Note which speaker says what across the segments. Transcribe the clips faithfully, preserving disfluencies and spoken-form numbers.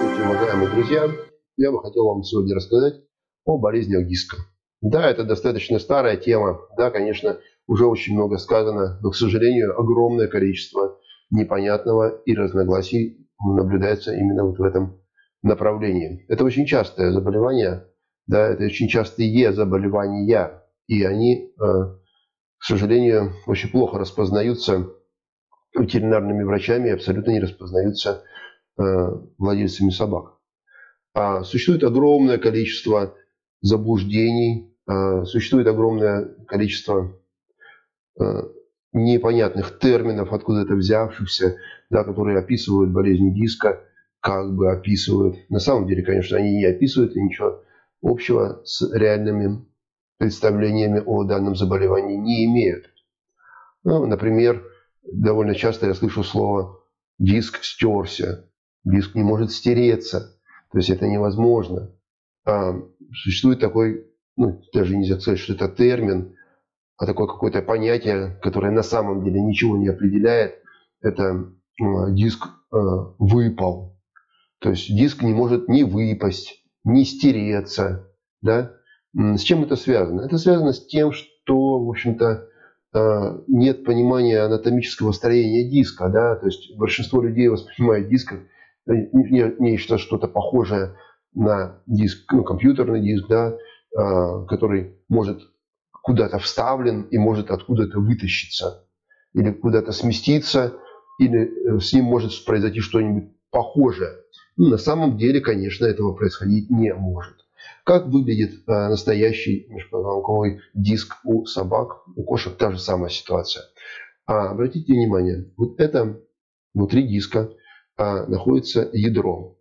Speaker 1: Здравствуйте, уважаемые друзья! Я бы хотел вам сегодня рассказать о болезнях диска. Да, это достаточно старая тема. Да, конечно, уже очень много сказано, но, к сожалению, огромное количество непонятного и разногласий наблюдается именно вот в этом направлении. Это очень частое заболевание, да, это очень частые заболевания, и они, к сожалению, очень плохо распознаются ветеринарными врачами и абсолютно не распознаются владельцами собак. А существует огромное количество заблуждений, а существует огромное количество а, непонятных терминов, откуда-то взявшихся, да, которые описывают болезни диска, как бы описывают. На самом деле, конечно, они не описывают и ничего общего с реальными представлениями о данном заболевании не имеют. Ну, например, довольно часто я слышу слово «диск стерся». Диск не может стереться, то есть это невозможно. А существует такой, ну, даже нельзя сказать, что это термин, а такое какое-то понятие, которое на самом деле ничего не определяет. Это диск выпал. То есть диск не может ни выпасть, ни стереться. Да? С чем это связано? Это связано с тем, что, в общем-то, нет понимания анатомического строения диска. Да? То есть большинство людей воспринимает диск как нечто, что-то похожее на диск, ну, компьютерный диск, да, который может куда-то вставлен и может откуда-то вытащиться. Или куда-то сместиться, или с ним может произойти что-нибудь похожее. Ну, на самом деле, конечно, этого происходить не может. Как выглядит а, настоящий межпозвонковый диск у собак, у кошек та же самая ситуация. А, обратите внимание, вот это внутри диска а, находится ядро.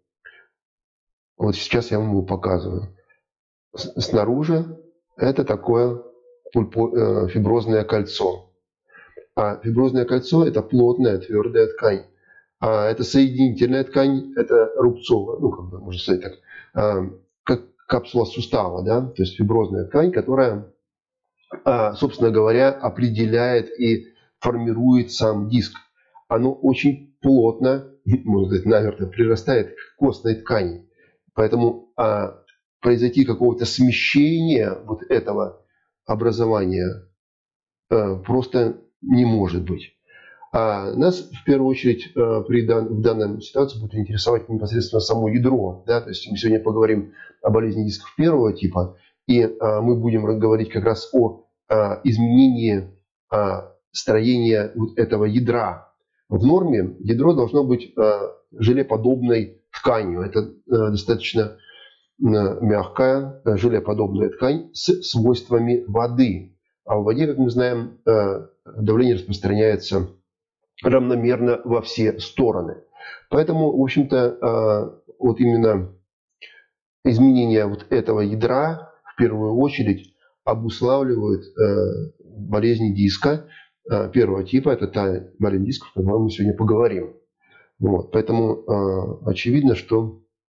Speaker 1: Вот сейчас я вам его показываю. С снаружи это такое пульпо, э, фиброзное кольцо. А фиброзное кольцо – это плотная твердая ткань. А это соединительная ткань, это рубцовая, ну, как бы можно сказать так, а, как капсула сустава, да, то есть фиброзная ткань, которая, а, собственно говоря, определяет и формирует сам диск. Оно очень плотно, можно сказать, намертво прирастает к костной ткани. Поэтому а, произойти какого-то смещения вот этого образования а, просто не может быть. А нас в первую очередь а, при дан, в данной ситуации будет интересовать непосредственно само ядро. Да? То есть мы сегодня поговорим о болезни дисков первого типа, и а, мы будем говорить как раз о а, изменении а, строения вот этого ядра. В норме ядро должно быть а, желеподобной тканью. Это а, достаточно мягкая желеподобная ткань с свойствами воды. А в воде, как мы знаем, давление распространяется равномерно во все стороны. Поэтому, в общем-то, вот именно изменение вот этого ядра в первую очередь обуславливает болезни диска первого типа. Это та болезнь диска, о которой мы сегодня поговорим. Вот. Поэтому очевидно, что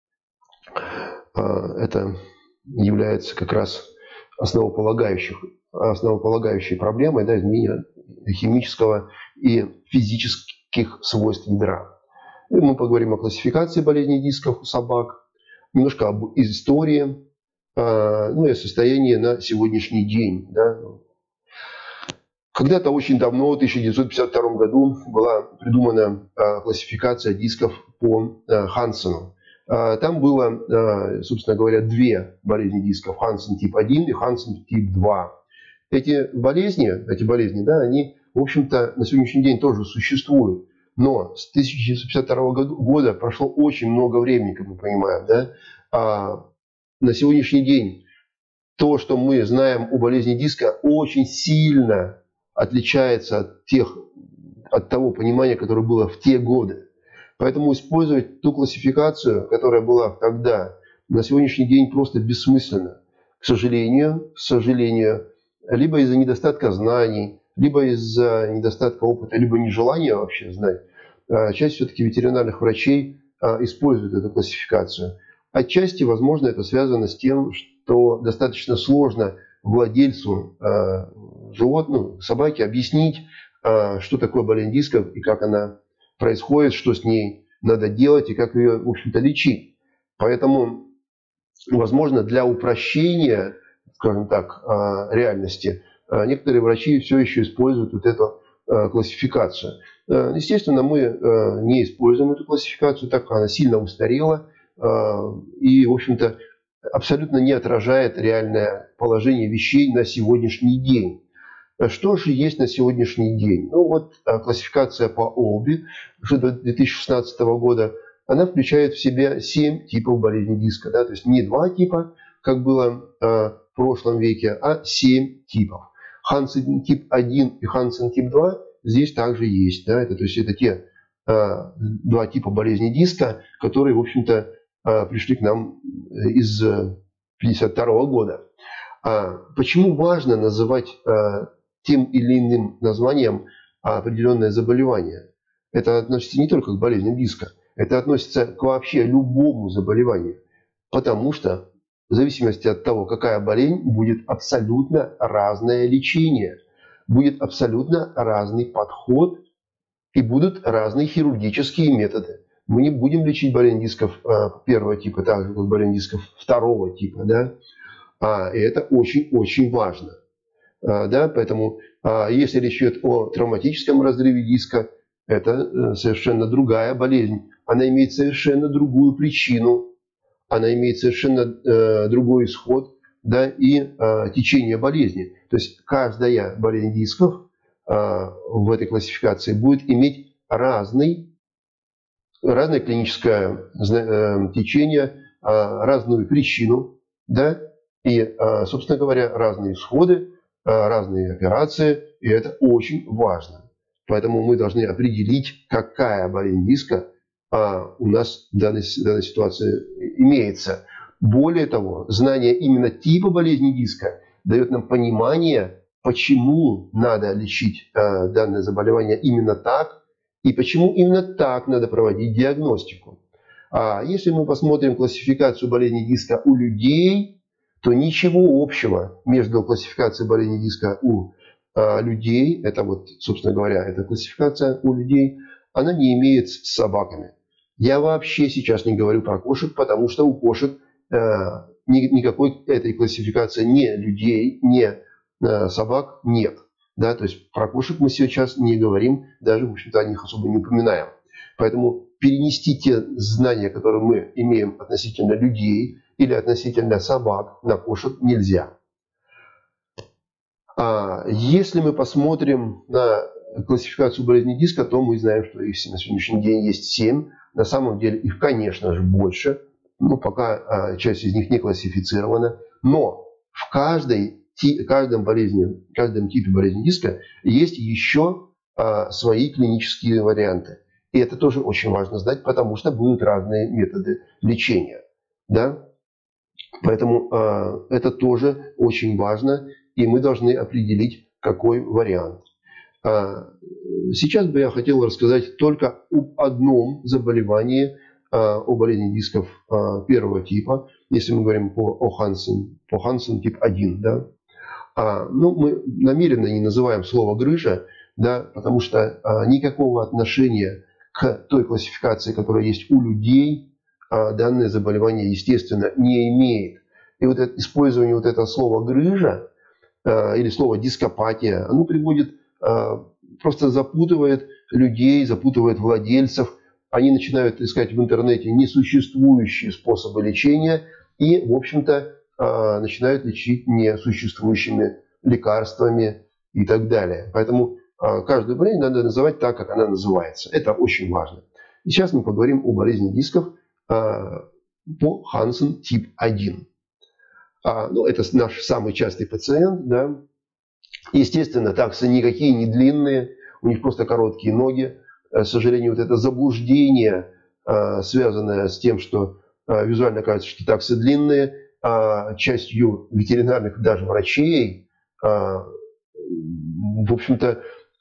Speaker 1: это является как раз основополагающей, основополагающей проблемой, да, изменения химического и физических свойств ядра. И мы поговорим о классификации болезней дисков у собак, немножко об истории, ну и о состоянии на сегодняшний день. Да. Когда-то очень давно, в тысяча девятьсот пятьдесят втором году, была придумана классификация дисков по Хансену. Там было, собственно говоря, две болезни дисков: Хансен тип один и Хансен тип два. Эти болезни, эти болезни, да, они, в общем-то, на сегодняшний день тоже существуют. Но с тысяча девятьсот пятьдесят второго года прошло очень много времени, как мы понимаем. Да? А на сегодняшний день то, что мы знаем о болезни диска, очень сильно отличается от, тех, от того понимания, которое было в те годы. Поэтому использовать ту классификацию, которая была тогда, на сегодняшний день просто бессмысленно. К сожалению, к сожалению, либо из-за недостатка знаний, либо из-за недостатка опыта, либо нежелания вообще знать, часть все-таки ветеринарных врачей использует эту классификацию. Отчасти, возможно, это связано с тем, что достаточно сложно владельцу животного, собаки, объяснить, что такое болезнь дисков и как она происходит, что с ней надо делать и как ее, в общем-то, лечить. Поэтому, возможно, для упрощения, скажем так, реальности, некоторые врачи все еще используют вот эту классификацию. Естественно, мы не используем эту классификацию, так как она сильно устарела и, в общем-то, абсолютно не отражает реальное положение вещей на сегодняшний день. Что же есть на сегодняшний день? Ну вот классификация по ОЛБИ две тысячи шестнадцатого года, она включает в себя семь типов болезни диска. Да? То есть не два типа, как было э, в прошлом веке, а семь типов. Хансен тип один и Хансен тип два здесь также есть. Да? Это, то есть это те э, два типа болезни диска, которые, в общем-то, э, пришли к нам из пятьдесят второго года. А почему важно называть э, тем или иным названием определенное заболевание? Это относится не только к болезни диска, это относится к вообще любому заболеванию. Потому что в зависимости от того, какая болезнь, будет абсолютно разное лечение, будет абсолютно разный подход и будут разные хирургические методы. Мы не будем лечить болезнь дисков первого типа так же, как болезнь дисков второго типа. Да? А, и это очень-очень важно. А, да? Поэтому а, если речь идет о травматическом разрыве диска, это совершенно другая болезнь. Она имеет совершенно другую причину, она имеет совершенно э, другой исход, да, и э, течение болезни. То есть каждая болезнь дисков э, в этой классификации будет иметь разный, разное клиническое э, течение, э, разную причину, да, и, э, собственно говоря, разные исходы, э, разные операции, и это очень важно. Поэтому мы должны определить, какая болезнь диска а, у нас в данной, в данной ситуации имеется. Более того, знание именно типа болезни диска дает нам понимание, почему надо лечить а, данное заболевание именно так, и почему именно так надо проводить диагностику. А если мы посмотрим классификацию болезни диска у людей, то ничего общего между классификацией болезни диска у людей, это вот, собственно говоря, эта классификация у людей, она не имеет с собаками. Я вообще сейчас не говорю про кошек, потому что у кошек э, ни, никакой этой классификации ни людей, ни э, собак нет. Да? То есть про кошек мы сейчас не говорим, даже, в общем-то, о них особо не упоминаем. Поэтому перенести те знания, которые мы имеем относительно людей или относительно собак, на кошек нельзя. Если мы посмотрим на классификацию болезни диска, то мы знаем, что их на сегодняшний день есть семь. На самом деле их, конечно же, больше. Но пока часть из них не классифицирована. Но в каждой, каждом, болезни, каждом типе болезни диска есть еще свои клинические варианты. И это тоже очень важно знать, потому что будут разные методы лечения. Да? Поэтому это тоже очень важно. И мы должны определить, какой вариант. Сейчас бы я хотел рассказать только об одном заболевании, о болезни дисков первого типа, если мы говорим по, о Хансен, по Хансен тип один. Да? Ну, мы намеренно не называем слово «грыжа», да, потому что никакого отношения к той классификации, которая есть у людей, данное заболевание, естественно, не имеет. И вот это, использование вот этого слова «грыжа» или слово дископатия, оно приводит, просто запутывает людей, запутывает владельцев. Они начинают искать в интернете несуществующие способы лечения и, в общем-то, начинают лечить несуществующими лекарствами и так далее. Поэтому каждую болезнь надо называть так, как она называется. Это очень важно. И сейчас мы поговорим о болезни дисков по Хансен тип один. А, ну, это наш самый частый пациент, да. Естественно, таксы никакие не длинные, у них просто короткие ноги. К сожалению, вот это заблуждение, а, связанное с тем, что а, визуально кажется, что таксы длинные, а, частью ветеринарных даже врачей, а, в общем-то,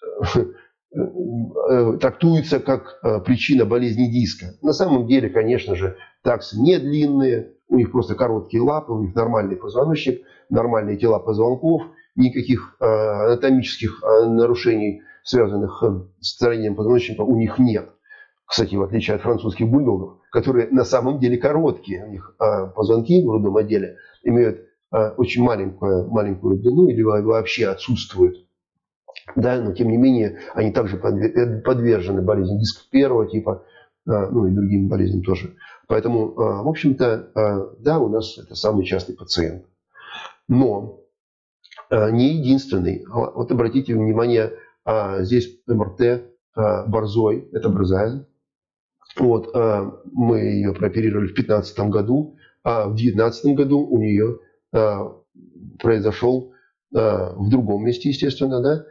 Speaker 1: трактуется как а, причина болезни диска. На самом деле, конечно же, таксы не длинные. У них просто короткие лапы, у них нормальный позвоночник, нормальные тела позвонков, никаких э, анатомических э, нарушений, связанных э, с строением позвоночника, у них нет. Кстати, в отличие от французских бульдогов, которые на самом деле короткие. У них а, позвонки в грудном отделе имеют а, очень маленькую, маленькую длину или вообще отсутствуют. Да, но тем не менее они также подвержены болезни диска первого типа, а, ну и другим болезням тоже. Поэтому, а, в общем-то, а, да, у нас это самый частый пациент. Но а, не единственный. Вот обратите внимание, а, здесь эм эр тэ а, борзой, это борзая. Вот, а, мы ее прооперировали в две тысячи пятнадцатом году, а в две тысячи девятнадцатом году у нее а, произошел а, в другом месте, естественно, да,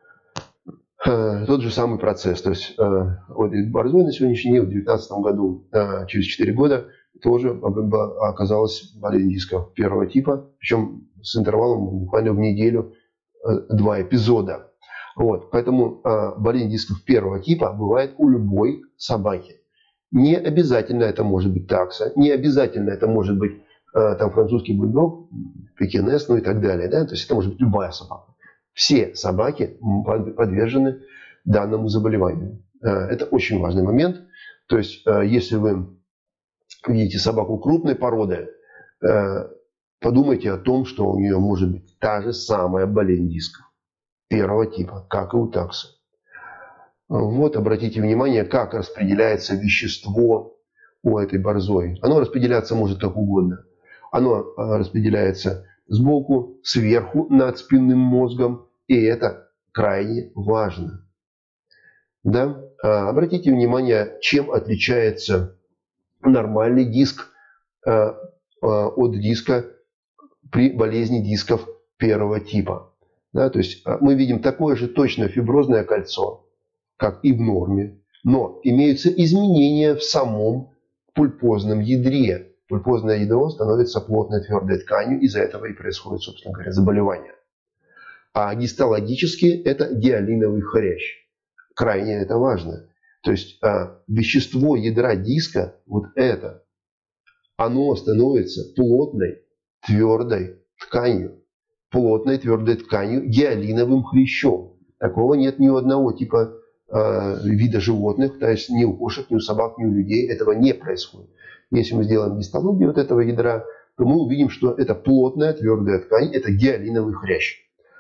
Speaker 1: а, тот же самый процесс. То есть а, вот борзой на сегодняшний день в две тысячи девятнадцатом году, а, через четыре года, тоже оказалась болезнь диска первого типа, причем с интервалом буквально в неделю а, два эпизода. Вот, поэтому а, болезнь дисков первого типа бывает у любой собаки. Не обязательно это может быть такса, не обязательно это может быть э, там французский бульдог, пекинес, ну и так далее. Да? То есть это может быть любая собака. Все собаки подвержены данному заболеванию. Э, это очень важный момент. То есть э, если вы видите собаку крупной породы, э, подумайте о том, что у нее может быть та же самая болезнь дисков первого типа, как и у таксы. Вот, обратите внимание, как распределяется вещество у этой борзой. Оно распределяться может как угодно. Оно распределяется сбоку, сверху, над спинным мозгом. И это крайне важно. Да? Обратите внимание, чем отличается нормальный диск от диска при болезни дисков первого типа. Да? То есть мы видим такое же точно фиброзное кольцо, как и в норме, но имеются изменения в самом пульпозном ядре. Пульпозное ядро становится плотной твердой тканью, из-за этого и происходит, собственно говоря, заболевание. А гистологически это гиалиновый хрящ. Крайне это важно. То есть а, вещество ядра диска, вот это, оно становится плотной твердой тканью. Плотной твердой тканью гиалиновым хрящом. Такого нет ни у одного типа вида животных, то есть ни у кошек, ни у собак, ни у людей этого не происходит. Если мы сделаем гистологию вот этого ядра, то мы увидим, что это плотная твердая ткань, это гиалиновый хрящ.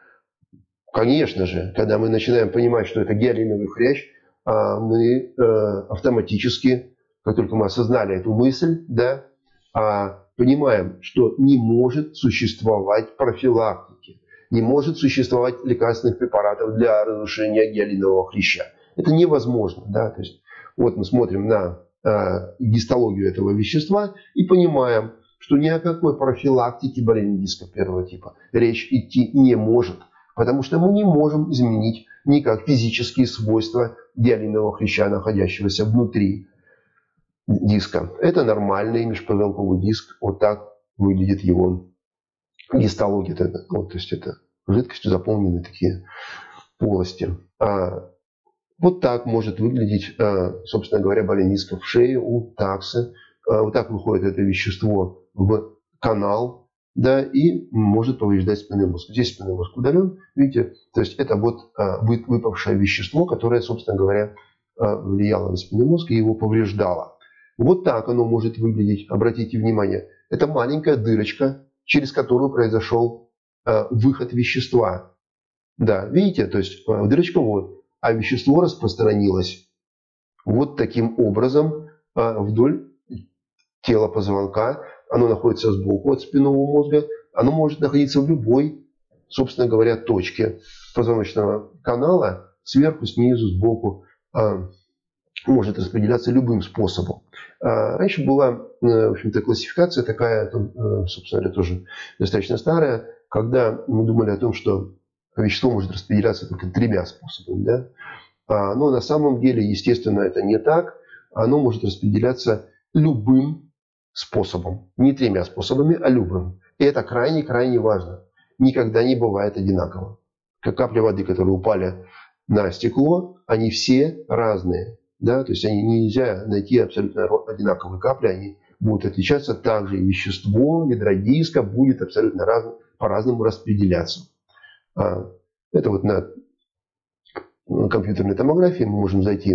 Speaker 1: Конечно же, когда мы начинаем понимать, что это гиалиновый хрящ, мы автоматически, как только мы осознали эту мысль, да, понимаем, что не может существовать профилактики, не может существовать лекарственных препаратов для разрушения гиалинового хряща. Это невозможно. Да? То есть, вот мы смотрим на э, гистологию этого вещества и понимаем, что ни о какой профилактике болезни диска первого типа речь идти не может. Потому что мы не можем изменить никак физические свойства гиалинового хряща, находящегося внутри диска. Это нормальный межпозвонковый диск. Вот так выглядит его гистология. Вот, то есть это жидкостью заполнены такие полости. А вот так может выглядеть, собственно говоря, болезнь диска в шее у таксы. Вот так выходит это вещество в канал, да, и может повреждать спинной мозг. Здесь спинной мозг удален, видите, то есть это вот выпавшее вещество, которое, собственно говоря, влияло на спинной мозг и его повреждало. Вот так оно может выглядеть. Обратите внимание, это маленькая дырочка, через которую произошел выход вещества. Да, видите, то есть дырочка вот, а вещество распространилось вот таким образом вдоль тела позвонка. Оно находится сбоку от спинного мозга. Оно может находиться в любой, собственно говоря, точке позвоночного канала. Сверху, снизу, сбоку. Может распределяться любым способом. Раньше была, в общем-то, классификация такая, собственно говоря, тоже достаточно старая, когда мы думали о том, что вещество может распределяться только тремя способами. Да? Но на самом деле, естественно, это не так. Оно может распределяться любым способом. Не тремя способами, а любым. И это крайне-крайне важно. Никогда не бывает одинаково. Как капли воды, которые упали на стекло, они все разные. Да? То есть они нельзя найти абсолютно одинаковые капли. Они будут отличаться. Также и вещество ядра диска будет абсолютно разным, по-разному распределяться. Это вот на компьютерной томографии мы можем зайти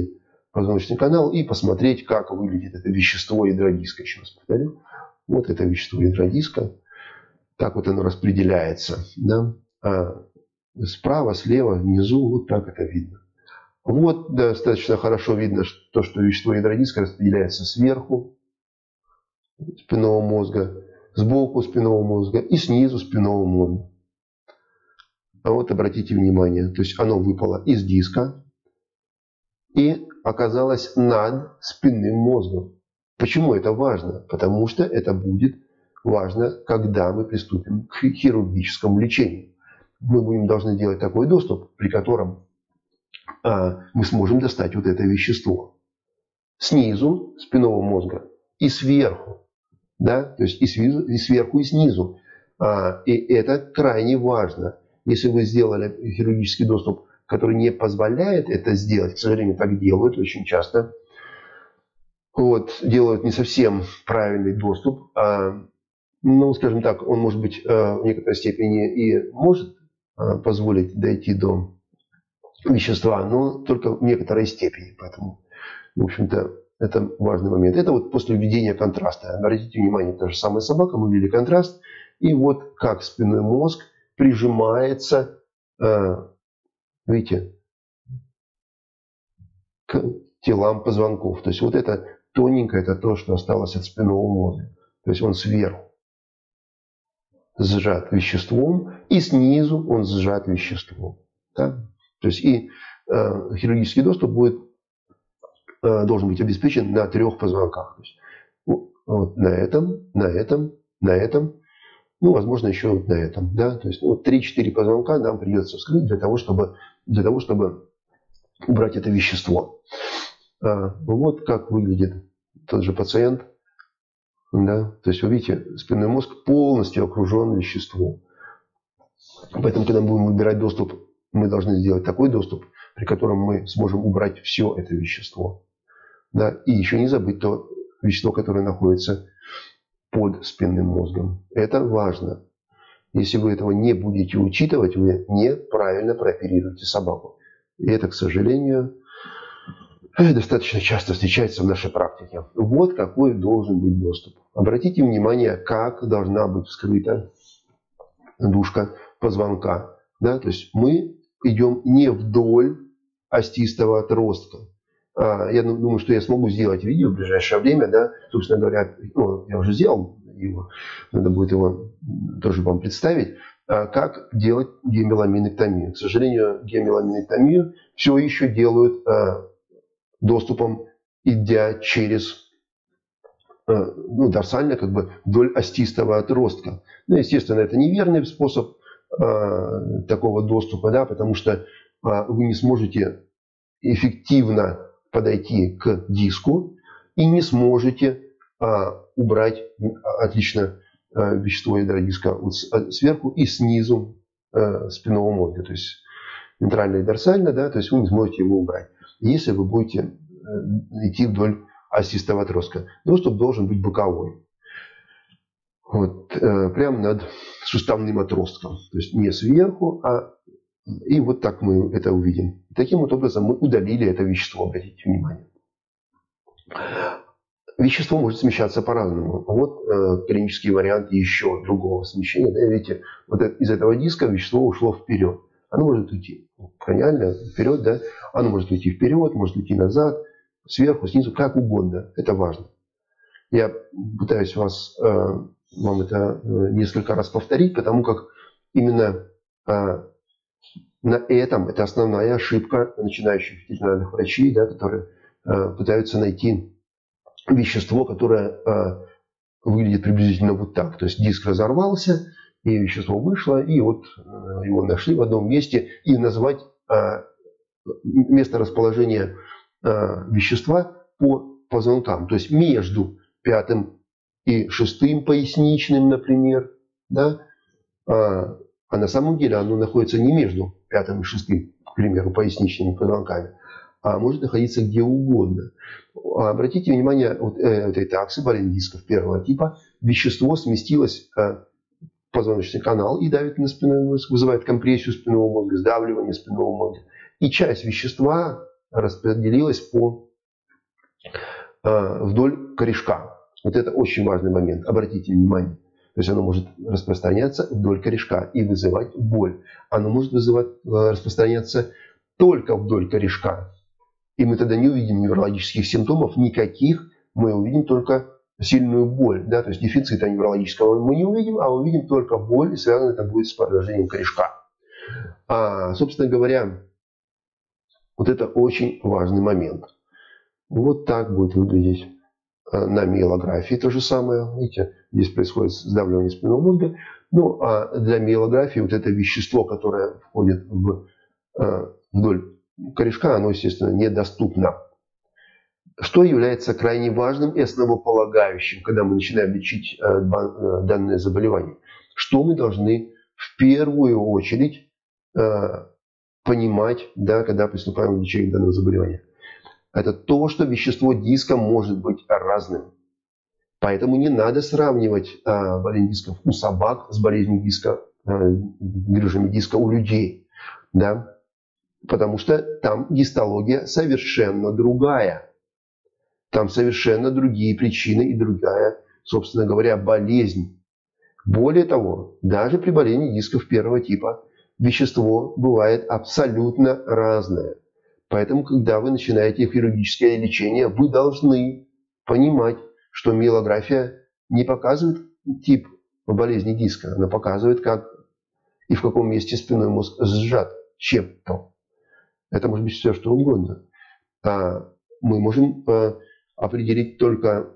Speaker 1: позвоночный канал и посмотреть, как выглядит это вещество ядра диска. Еще раз повторю. Вот это вещество ядра диска. Так вот оно распределяется. Да? А справа, слева, внизу, вот так это видно. Вот достаточно хорошо видно то, что вещество ядра диска распределяется сверху спинного мозга, сбоку спинного мозга и снизу спинного мозга. А вот обратите внимание, то есть оно выпало из диска и оказалось над спинным мозгом. Почему это важно? Потому что это будет важно, когда мы приступим к хирургическому лечению. Мы будем должны делать такой доступ, при котором а, мы сможем достать вот это вещество снизу спинного мозга и сверху. Да? То есть и, снизу, и сверху, и снизу. А, и это крайне важно. Если вы сделали хирургический доступ, который не позволяет это сделать, к сожалению, так делают очень часто, вот, делают не совсем правильный доступ, а, ну, скажем так, он, может быть, в некоторой степени и может позволить дойти до вещества, но только в некоторой степени. Поэтому, в общем-то, это важный момент. Это вот после введения контраста. Обратите внимание, та же самая собака, мы ввели контраст, и вот как спинной мозг прижимается, видите, к телам позвонков. То есть вот это тоненькое, это то, что осталось от спинного мозга. То есть он сверху сжат веществом, и снизу он сжат веществом. Да? То есть и э, хирургический доступ будет, э, должен быть обеспечен на трех позвонках. То есть, вот, вот на этом, на этом, на этом, ну, возможно, еще вот на этом. Да? То есть ну, три-четыре позвонка нам придется вскрыть для того, чтобы, для того, чтобы убрать это вещество. А, вот как выглядит тот же пациент. Да? То есть, вы видите, спинной мозг полностью окружен веществом. Поэтому, когда мы будем выбирать доступ, мы должны сделать такой доступ, при котором мы сможем убрать все это вещество. Да? И еще не забыть то вещество, которое находится под спинным мозгом. Это важно. Если вы этого не будете учитывать, вы неправильно прооперируете собаку. И это, к сожалению, достаточно часто встречается в нашей практике. Вот какой должен быть доступ. Обратите внимание, как должна быть вскрыта дужка позвонка. Да? То есть мы идем не вдоль остистого отростка. А, я думаю, что я смогу сделать видео в ближайшее время. Да? Собственно говоря, ну, я уже сделал его. Надо будет его тоже вам представить. А, как делать гемиламинэктомию. К сожалению, гемиламинэктомию все еще делают а, доступом, идя через ну, дорсально, как бы вдоль остистого отростка. Ну, естественно, это неверный способ э, такого доступа, да, потому что э, вы не сможете эффективно подойти к диску и не сможете э, убрать отлично э, вещество ядра диска вот сверху и снизу э, спинного мозга, то есть вентрально и дорсально, да, то есть вы не сможете его убрать, если вы будете э, идти вдоль остистого отростка. Доступ должен быть боковой. Вот, э, прямо над суставным отростком. То есть не сверху, а и вот так мы это увидим. Таким вот образом мы удалили это вещество, обратите внимание. Вещество может смещаться по-разному. Вот э, клинический вариант еще другого смещения. Да, видите, вот из этого диска вещество ушло вперед. Оно может уйти краниально вперед, да? Оно может уйти вперед, может уйти назад, сверху, снизу, как угодно. Это важно. Я пытаюсь вас, э, вам это несколько раз повторить, потому как именно э, на этом, это основная ошибка начинающих ветеринарных врачей, да, которые э, пытаются найти вещество, которое э, выглядит приблизительно вот так. То есть диск разорвался, и вещество вышло, и вот э, его нашли в одном месте, и назвать э, место расположения вещества по позвонкам, то есть между пятым и шестым поясничным, например, да, а, а на самом деле оно находится не между пятым и шестым, к примеру, поясничными позвонками, а может находиться где угодно. Обратите внимание, вот этой таксы балендисков первого типа, вещество сместилось в позвоночный канал и давит на спинной мозг, вызывает компрессию спинного мозга, сдавливание спинного мозга. И часть вещества распределилась по вдоль корешка. Вот это очень важный момент. Обратите внимание. То есть оно может распространяться вдоль корешка и вызывать боль. Оно может вызывать, распространяться только вдоль корешка. И мы тогда не увидим неврологических симптомов никаких. Мы увидим только сильную боль. Да? То есть дефицита неврологического мы не увидим, а увидим только боль, и связано это будет с поражением корешка. А, собственно говоря, вот это очень важный момент. Вот так будет выглядеть на миелографии то же самое. Видите, здесь происходит сдавливание спинного мозга. Ну, а для миелографии вот это вещество, которое входит в, вдоль корешка, оно, естественно, недоступно. Что является крайне важным и основополагающим, когда мы начинаем лечить данное заболевание? Что мы должны в первую очередь понимать, да, когда приступаем к лечению данного заболевания? Это то, что вещество диска может быть разным. Поэтому не надо сравнивать а, болезнь дисков у собак с болезнью диска, а, грыжами диска у людей. Да? Потому что там гистология совершенно другая. Там совершенно другие причины и другая, собственно говоря, болезнь. Более того, даже при болезни дисков первого типа вещество бывает абсолютно разное. Поэтому, когда вы начинаете хирургическое лечение, вы должны понимать, что миелография не показывает тип болезни диска. Она показывает, как и в каком месте спинной мозг сжат чем-то. Это может быть все, что угодно. А мы можем определить только,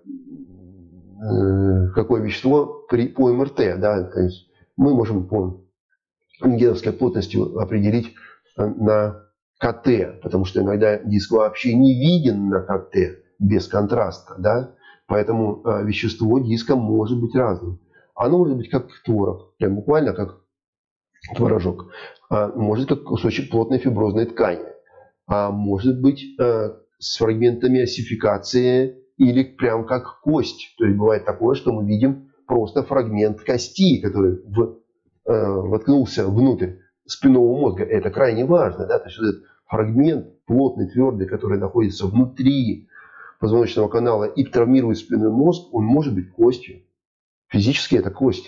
Speaker 1: какое вещество при, по эм эр тэ. Да? То есть мы можем по рентгеновской плотности определить на ка тэ, потому что иногда диск вообще не виден на ка тэ без контраста, да? Поэтому э, вещество диска может быть разным. Оно может быть как творог, прям буквально как творожок, а может как кусочек плотной фиброзной ткани, а может быть э, с фрагментами осификации или прям как кость. То есть бывает такое, что мы видим просто фрагмент кости, который в, э, воткнулся внутрь спинного мозга. Это крайне важно. Да? То есть этот фрагмент плотный, твердый, который находится внутри позвоночного канала и травмирует спинной мозг, он может быть костью. Физически это кость.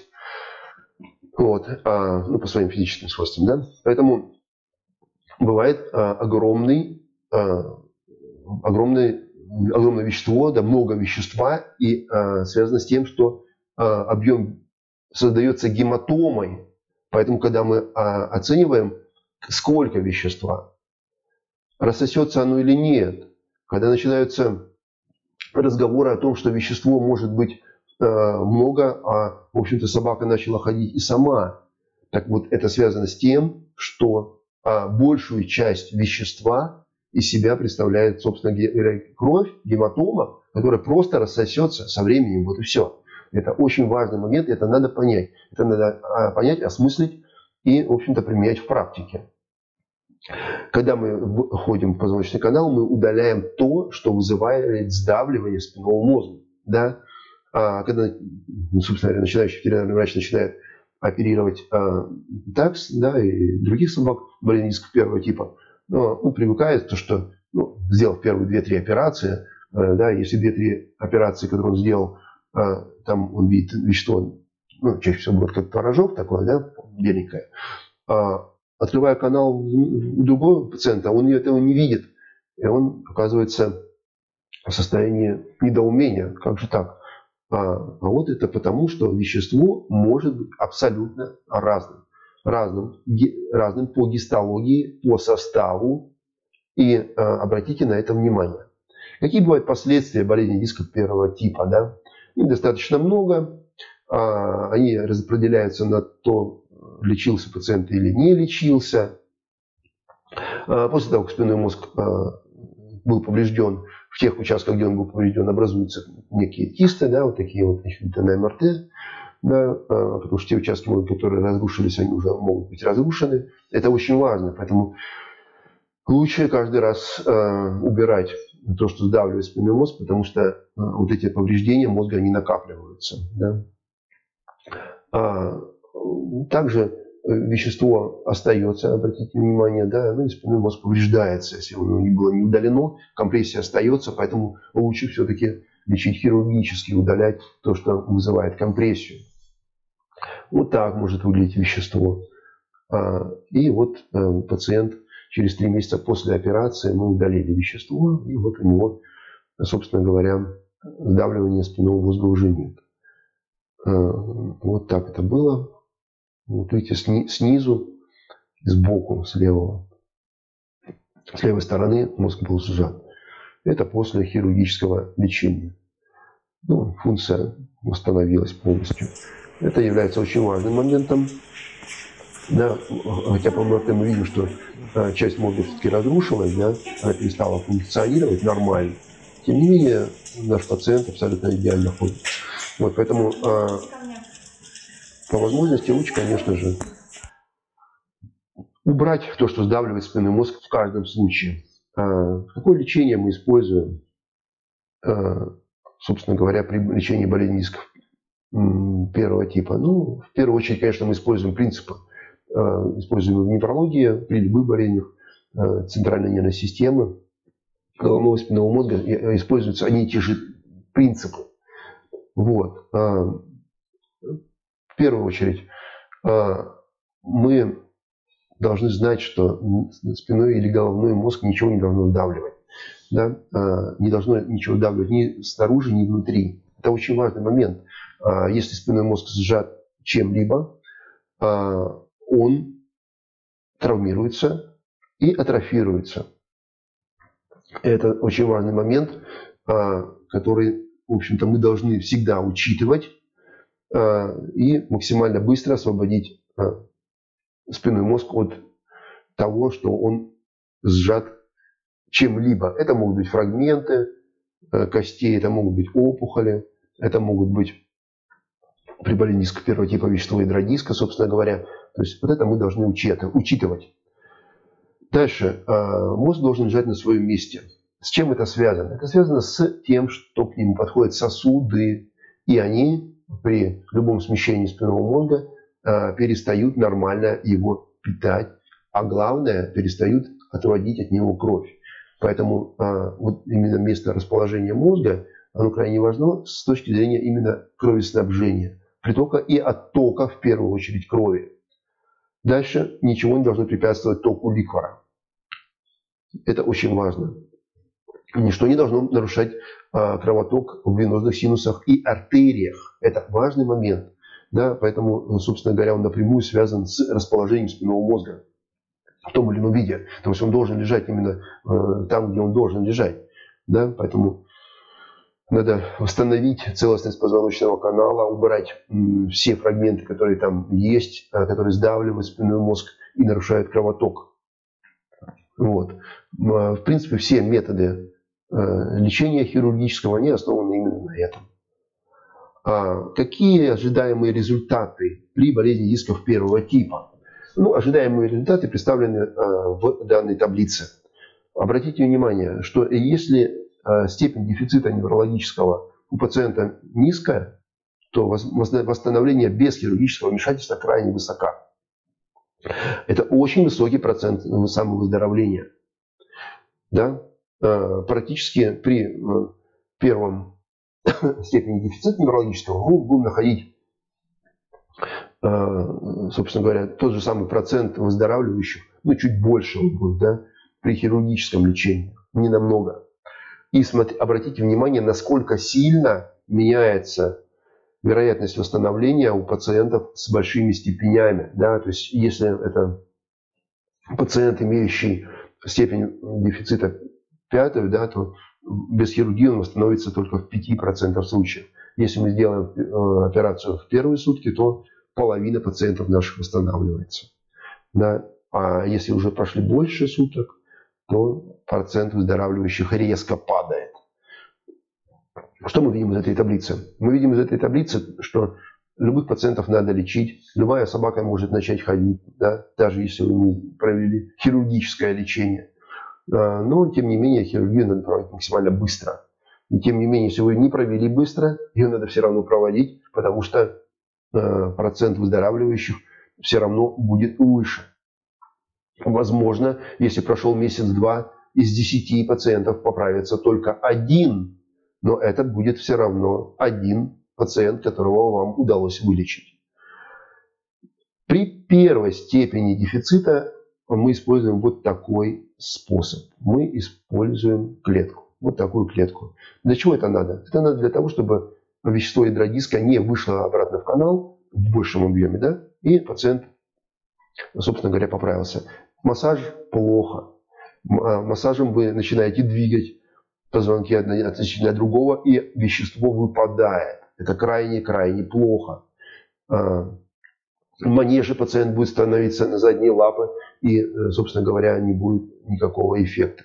Speaker 1: Вот. А, ну, по своим физическим свойствам. Да? Поэтому бывает а, огромный, а, огромный, огромное вещество, да, много вещества, и а, связано с тем, что а, объем создается гематомой. Поэтому, когда мы а, оцениваем, сколько вещества, рассосется оно или нет, когда начинаются разговоры о том, что вещество может быть э, много, а, в общем-то, собака начала ходить и сама. Так вот, это связано с тем, что а, большую часть вещества из себя представляет, собственно, кровь, гематома, которая просто рассосется со временем. Вот и все. Это очень важный момент, это надо понять. Это надо а, понять, осмыслить и, в общем-то, применять в практике. Когда мы входим в позвоночный канал, мы удаляем то, что вызывает сдавливание спинного мозга. Да? А когда, ну, собственно говоря, начинающий ветеринарный врач начинает оперировать а, такс, да, и других собак болезней диска первого типа, но он привыкает, то, что, ну, сделав первые две-три операции, а, да, если две-три операции, которые он сделал, а, там он видит вещество, ну, чаще всего будет как творожок такой, да, беленькое, а, открывая канал у другого пациента, он этого не видит. И он оказывается в состоянии недоумения. Как же так? А, а вот это потому, что вещество может быть абсолютно разным. Разным, разным по гистологии, по составу. И а, обратите на это внимание. Какие бывают последствия болезни диска первого типа? Да? Их достаточно много. А, они распределяются на то, лечился пациент или не лечился. После того, как спинной мозг был поврежден, в тех участках, где он был поврежден, образуются некие кисты, да, вот такие вот на эм эр тэ, да, потому что те участки мозга, которые разрушились, они уже могут быть разрушены. Это очень важно, поэтому лучше каждый раз убирать то, что сдавливает спинной мозг, потому что вот эти повреждения мозга, они накапливаются. Да. Также вещество остается, обратите внимание, да, ну и спинной мозг повреждается, если оно не было не удалено, компрессия остается, поэтому лучше все-таки лечить хирургически, удалять то, что вызывает компрессию. Вот так может выглядеть вещество. И вот пациент через три месяца после операции мы удалили вещество, и вот у него, собственно говоря, сдавливания спинного мозга уже нет. Вот так это было. Вот видите, сни, снизу, сбоку, с левого, с левой стороны мозг был сжат. Это после хирургического лечения. Ну, функция восстановилась полностью. Это является очень важным моментом. Да, хотя по МРТ мы видим, что а, часть мозга все-таки разрушилась, да, она перестала функционировать нормально. Тем не менее, наш пациент абсолютно идеально ходит. Вот, поэтому а, по возможности лучше, конечно же, убрать то, что сдавливает спинной мозг в каждом случае. А, какое лечение мы используем, а, собственно говоря, при лечении болезни дисков первого типа? Ну, в первую очередь, конечно, мы используем принципы, используемые в неврологии при любых болезнях центральной нервной системы, головного спинного мозга, используются одни и те же принципы. Вот. В первую очередь мы должны знать, что спинной или головной мозг ничего не должно сдавливать. Да? Не должно ничего сдавливать ни снаружи, ни внутри. Это очень важный момент. Если спинной мозг сжат чем-либо, он травмируется и атрофируется. Это очень важный момент, который, в общем-то, мы должны всегда учитывать и максимально быстро освободить спинной мозг от того, что он сжат чем-либо. Это могут быть фрагменты костей, это могут быть опухоли, это могут быть при болезни диска первого типа вещество ядра диска, собственно говоря. То есть вот это мы должны учитывать. Дальше. Мозг должен лежать на своем месте. С чем это связано? Это связано с тем, что к нему подходят сосуды, и они при любом смещении спинного мозга перестают нормально его питать, а главное, перестают отводить от него кровь. Поэтому вот именно место расположения мозга, оно крайне важно с точки зрения именно кровеснабжения, притока и оттока, в первую очередь, крови. Дальше ничего не должно препятствовать току ликвора. Это очень важно. Ничто не должно нарушать а, кровоток в венозных синусах и артериях. Это важный момент. Да? Поэтому, собственно говоря, он напрямую связан с расположением спинного мозга в том или ином виде. То есть он должен лежать именно э, там, где он должен лежать. Да? Поэтому надо восстановить целостность позвоночного канала, убрать м, все фрагменты, которые там есть, э, которые сдавливают спинной мозг и нарушают кровоток. Вот. В принципе, все методы э, лечения хирургического, они основаны именно на этом. А какие ожидаемые результаты при болезни дисков первого типа? Ну, ожидаемые результаты представлены э, в данной таблице. Обратите внимание, что если э, степень дефицита неврологического у пациента низкая, то восстановление без хирургического вмешательства крайне высока. Это очень высокий процент самовыздоровления. Да? Э, практически при э, первом степени дефицита неврологического мы будем находить, собственно говоря, тот же самый процент выздоравливающих, ну, чуть больше он будет, да, при хирургическом лечении, не намного. И смотри, обратите внимание, насколько сильно меняется вероятность восстановления у пациентов с большими степенями. Да, то есть, если это пациент, имеющий степень дефицита пятую, да, то без хирургии он восстановится только в пяти процентах случаев. Если мы сделаем операцию в первые сутки, то половина пациентов наших восстанавливается. Да? А если уже прошли больше суток, то процент выздоравливающих резко падает. Что мы видим из этой таблицы? Мы видим из этой таблицы, что любых пациентов надо лечить. Любая собака может начать ходить, да? Даже если вы не провели хирургическое лечение. Но, тем не менее, хирургию надо проводить максимально быстро. И, тем не менее, если вы не провели быстро, ее надо все равно проводить, потому что процент выздоравливающих все равно будет выше. Возможно, если прошел месяц-два, из десяти пациентов поправится только один, но это будет все равно один пациент, которого вам удалось вылечить. При первой степени дефицита мы используем вот такой способ. Мы используем клетку. Вот такую клетку. Для чего это надо? Это надо для того, чтобы вещество ядродиска не вышло обратно в канал в большем объеме, да, и пациент, собственно говоря, поправился. Массаж плохо. Массажем вы начинаете двигать позвонки относительно другого, и вещество выпадает. Это крайне-крайне плохо. В манеже пациент будет становиться на задние лапы, и, собственно говоря, не будет никакого эффекта.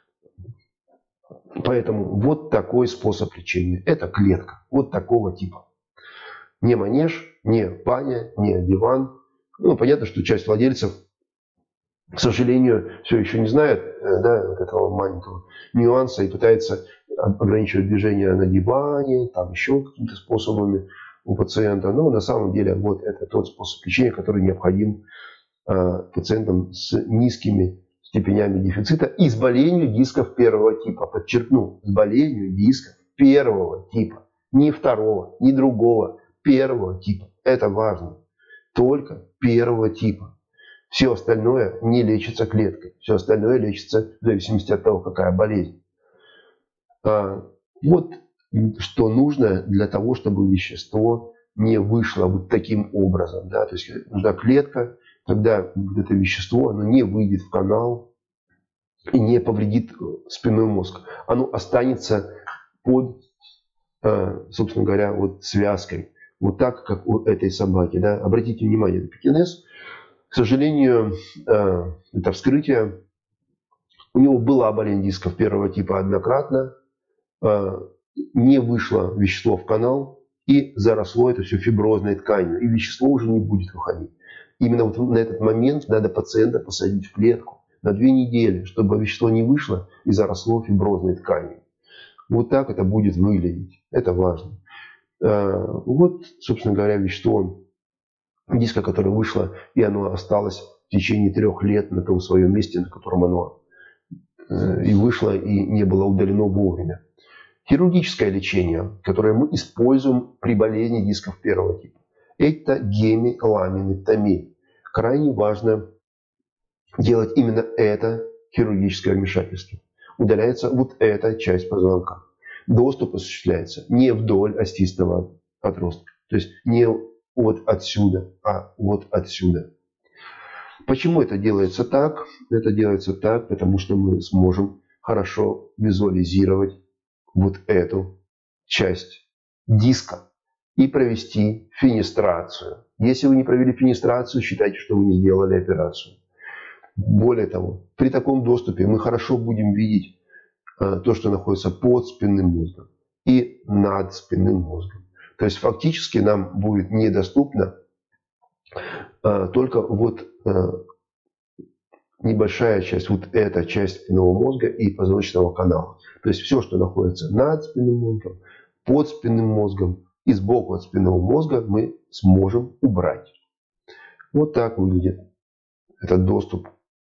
Speaker 1: Поэтому вот такой способ лечения. Это клетка. Вот такого типа. Не манеж, не баня, не диван. Ну, понятно, что часть владельцев, к сожалению, все еще не знает, да, вот этого маленького нюанса и пытается ограничивать движение на диване, там еще какими-то способами у пациента. Но на самом деле вот это тот способ лечения, который необходим э, пациентам с низкими степенями дефицита и с болезнью дисков первого типа. Подчеркну, с болезнью дисков первого типа. Не второго, не другого, первого типа. Это важно. Только первого типа. Все остальное не лечится клеткой. Все остальное лечится в зависимости от того, какая болезнь. А, вот что нужно для того, чтобы вещество не вышло вот таким образом. Да? То есть нужна клетка, когда это вещество оно не выйдет в канал и не повредит спинной мозг. Оно останется под, собственно говоря, вот связкой. Вот так, как у этой собаки. Да? Обратите внимание на пекинес. К сожалению, это вскрытие. У него была болезнь дисков первого типа однократно. Не вышло вещество в канал и заросло это все фиброзной тканью. И вещество уже не будет выходить. Именно вот на этот момент надо пациента посадить в клетку на две недели, чтобы вещество не вышло и заросло фиброзной тканью. Вот так это будет выглядеть. Это важно. Вот, собственно говоря, вещество диска, которое вышло, и оно осталось в течение трех лет на том своем месте, на котором оно и вышло, и не было удалено вовремя. Хирургическое лечение, которое мы используем при болезни дисков первого типа, это гемиламинектомия. Крайне важно делать именно это хирургическое вмешательство. Удаляется вот эта часть позвонка. Доступ осуществляется не вдоль остистого отростка. То есть не вот отсюда, а вот отсюда. Почему это делается так? Это делается так, потому что мы сможем хорошо визуализировать вот эту часть диска и провести фенестрацию. Если вы не провели фенестрацию, считайте, что вы не сделали операцию. Более того, при таком доступе мы хорошо будем видеть э, то, что находится под спинным мозгом и над спинным мозгом. То есть фактически нам будет недоступно э, только вот э, небольшая часть, вот эта часть спинного мозга и позвоночного канала. То есть все, что находится над спинным мозгом, под спинным мозгом и сбоку от спинного мозга, мы сможем убрать. Вот так выглядит этот доступ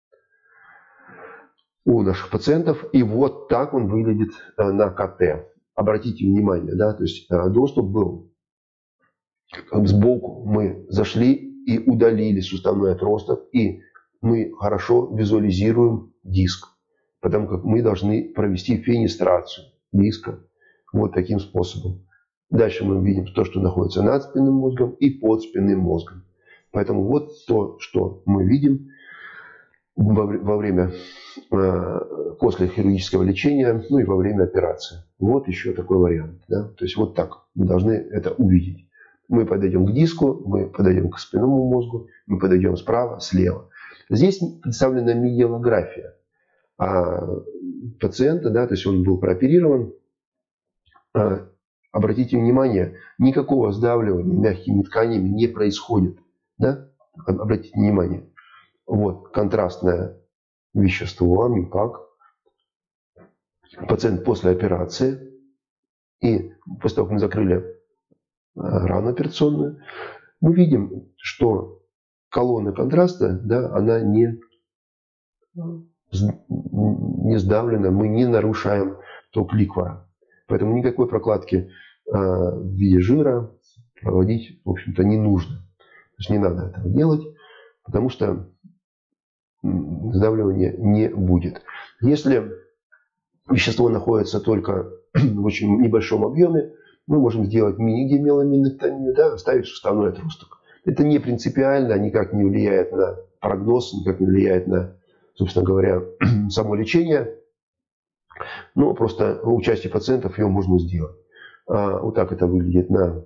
Speaker 1: у наших пациентов. И вот так он выглядит на ка тэ. Обратите внимание, да, то есть доступ был сбоку. Мы зашли и удалили суставной отросток, и мы хорошо визуализируем диск, потому как мы должны провести фенестрацию диска вот таким способом. Дальше мы видим то, что находится над спинным мозгом и под спинным мозгом. Поэтому вот то, что мы видим во время после хирургического лечения, ну и во время операции. Вот еще такой вариант. Да? То есть вот так мы должны это увидеть. Мы подойдем к диску, мы подойдем к спинному мозгу, мы подойдем справа, слева. Здесь представлена медиалография пациента, да, то есть он был прооперирован. Обратите внимание, никакого сдавливания мягкими тканями не происходит. Да? Обратите внимание. Вот контрастное вещество, амипак. Пациент после операции. И после того, как мы закрыли рану операционную, мы видим, что колонна контраста, да, она не, не сдавлена, мы не нарушаем ток ликвора. Поэтому никакой прокладки а, в виде жира проводить, в общем-то, не нужно. То есть не надо этого делать, потому что сдавливания не будет. Если вещество находится только в очень небольшом объеме, мы можем сделать мини-гемеламинэктомию, да, вставить суставной отросток. Это не принципиально, никак не влияет на прогноз, никак не влияет на, собственно говоря, само лечение. Но просто у части пациентов ее можно сделать. А, вот так это выглядит на,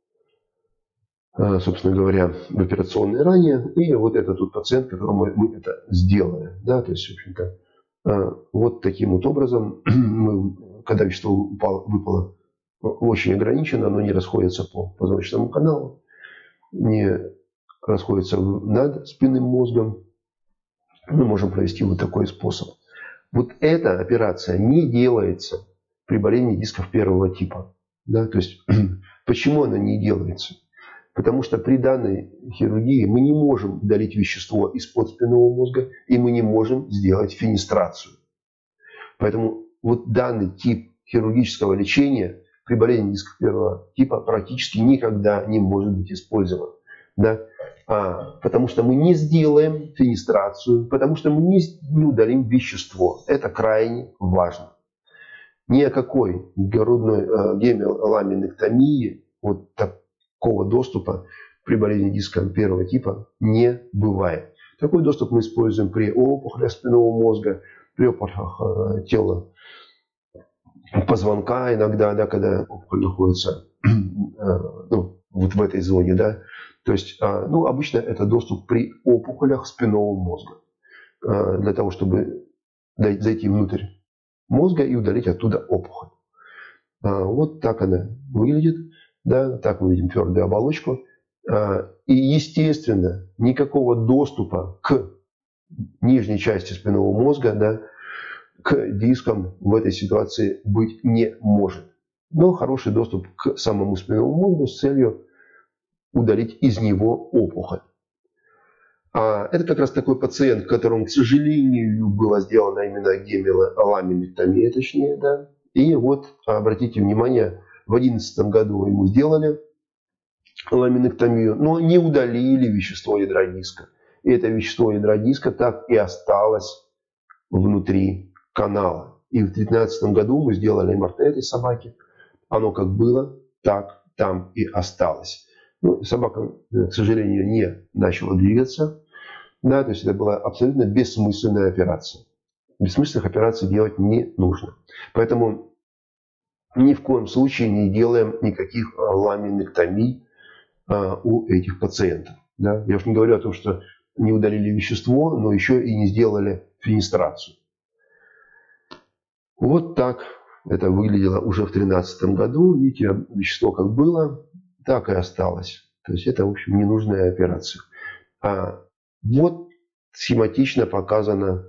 Speaker 1: собственно говоря, в операционной ране. И вот это тут пациент, которому мы это сделали. Да, то есть, в общем-то, вот таким вот образом, мы, когда вещество упало, выпало, очень ограничено, оно не расходится по позвоночному каналу, не расходится над спинным мозгом. Мы можем провести вот такой способ. Вот эта операция не делается при болении дисков первого типа. Да? То есть, почему она не делается? Потому что при данной хирургии мы не можем удалить вещество из-под спинного мозга, и мы не можем сделать фенестрацию. Поэтому вот данный тип хирургического лечения при болении дисков первого типа практически никогда не может быть использован. Да? А, потому что мы не сделаем фенестрацию, потому что мы не, не удалим вещество. Это крайне важно. Ни о какой грудной э, гемеламинэктомии вот такого доступа при болезни диска первого типа не бывает. Такой доступ мы используем при опухолях спинного мозга, при опухолях э, тела позвонка иногда, да, когда опухоль находится э, ну, вот в этой зоне, да. То есть, э, ну, обычно это доступ при опухолях спинного мозга, э, для того, чтобы зайти внутрь мозга и удалить оттуда опухоль. Э, вот так она выглядит, да, так мы видим твердую оболочку. Э, и, естественно, никакого доступа к нижней части спинного мозга, да, к дискам в этой ситуации быть не может. Но хороший доступ к самому спинному мозгу с целью удалить из него опухоль. А это как раз такой пациент, которому, к сожалению, была сделана именно гемеламинэктомия, точнее, да. И вот, обратите внимание, в две тысячи одиннадцатом году ему сделали ламинэктомию, но не удалили вещество ядра диска. И это вещество ядра диска так и осталось внутри канала. И в две тысячи тринадцатом году мы сделали эм эр тэ этой собаки. Оно как было, так там и осталось. Ну, собака, к сожалению, не начала двигаться. Да, то есть это была абсолютно бессмысленная операция. Бессмысленных операций делать не нужно. Поэтому ни в коем случае не делаем никаких ламинэктомий а, у этих пациентов. Да? Я уж не говорю о том, что не удалили вещество, но еще и не сделали фенестрацию. Вот так это выглядело уже в две тысячи тринадцатом году. Видите, вещество как было, так и осталось. То есть это, в общем, ненужная операция. А вот схематично показана,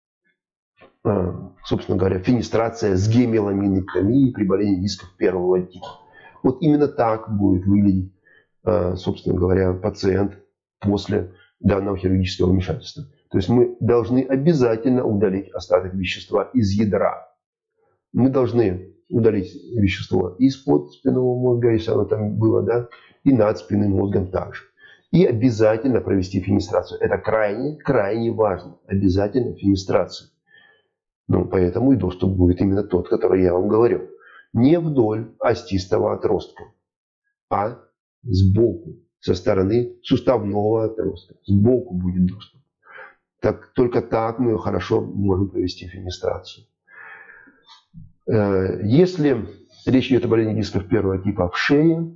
Speaker 1: а, собственно говоря, фенестрация с гемеламинэктомией при болении дисков первого типа. Вот именно так будет выглядеть, а, собственно говоря, пациент после данного хирургического вмешательства. То есть мы должны обязательно удалить остаток вещества из ядра. Мы должны удалить вещество из-под спинного мозга, если оно там было, да, и над спинным мозгом также. И обязательно провести фенестрацию. Это крайне, крайне важно. Обязательно фенестрация. Ну, поэтому и доступ будет именно тот, который я вам говорю. Не вдоль остистого отростка, а сбоку, со стороны суставного отростка. Сбоку будет доступ. Так, только так мы хорошо можем провести фенестрацию. Если речь идет о болении дисков первого типа в шее,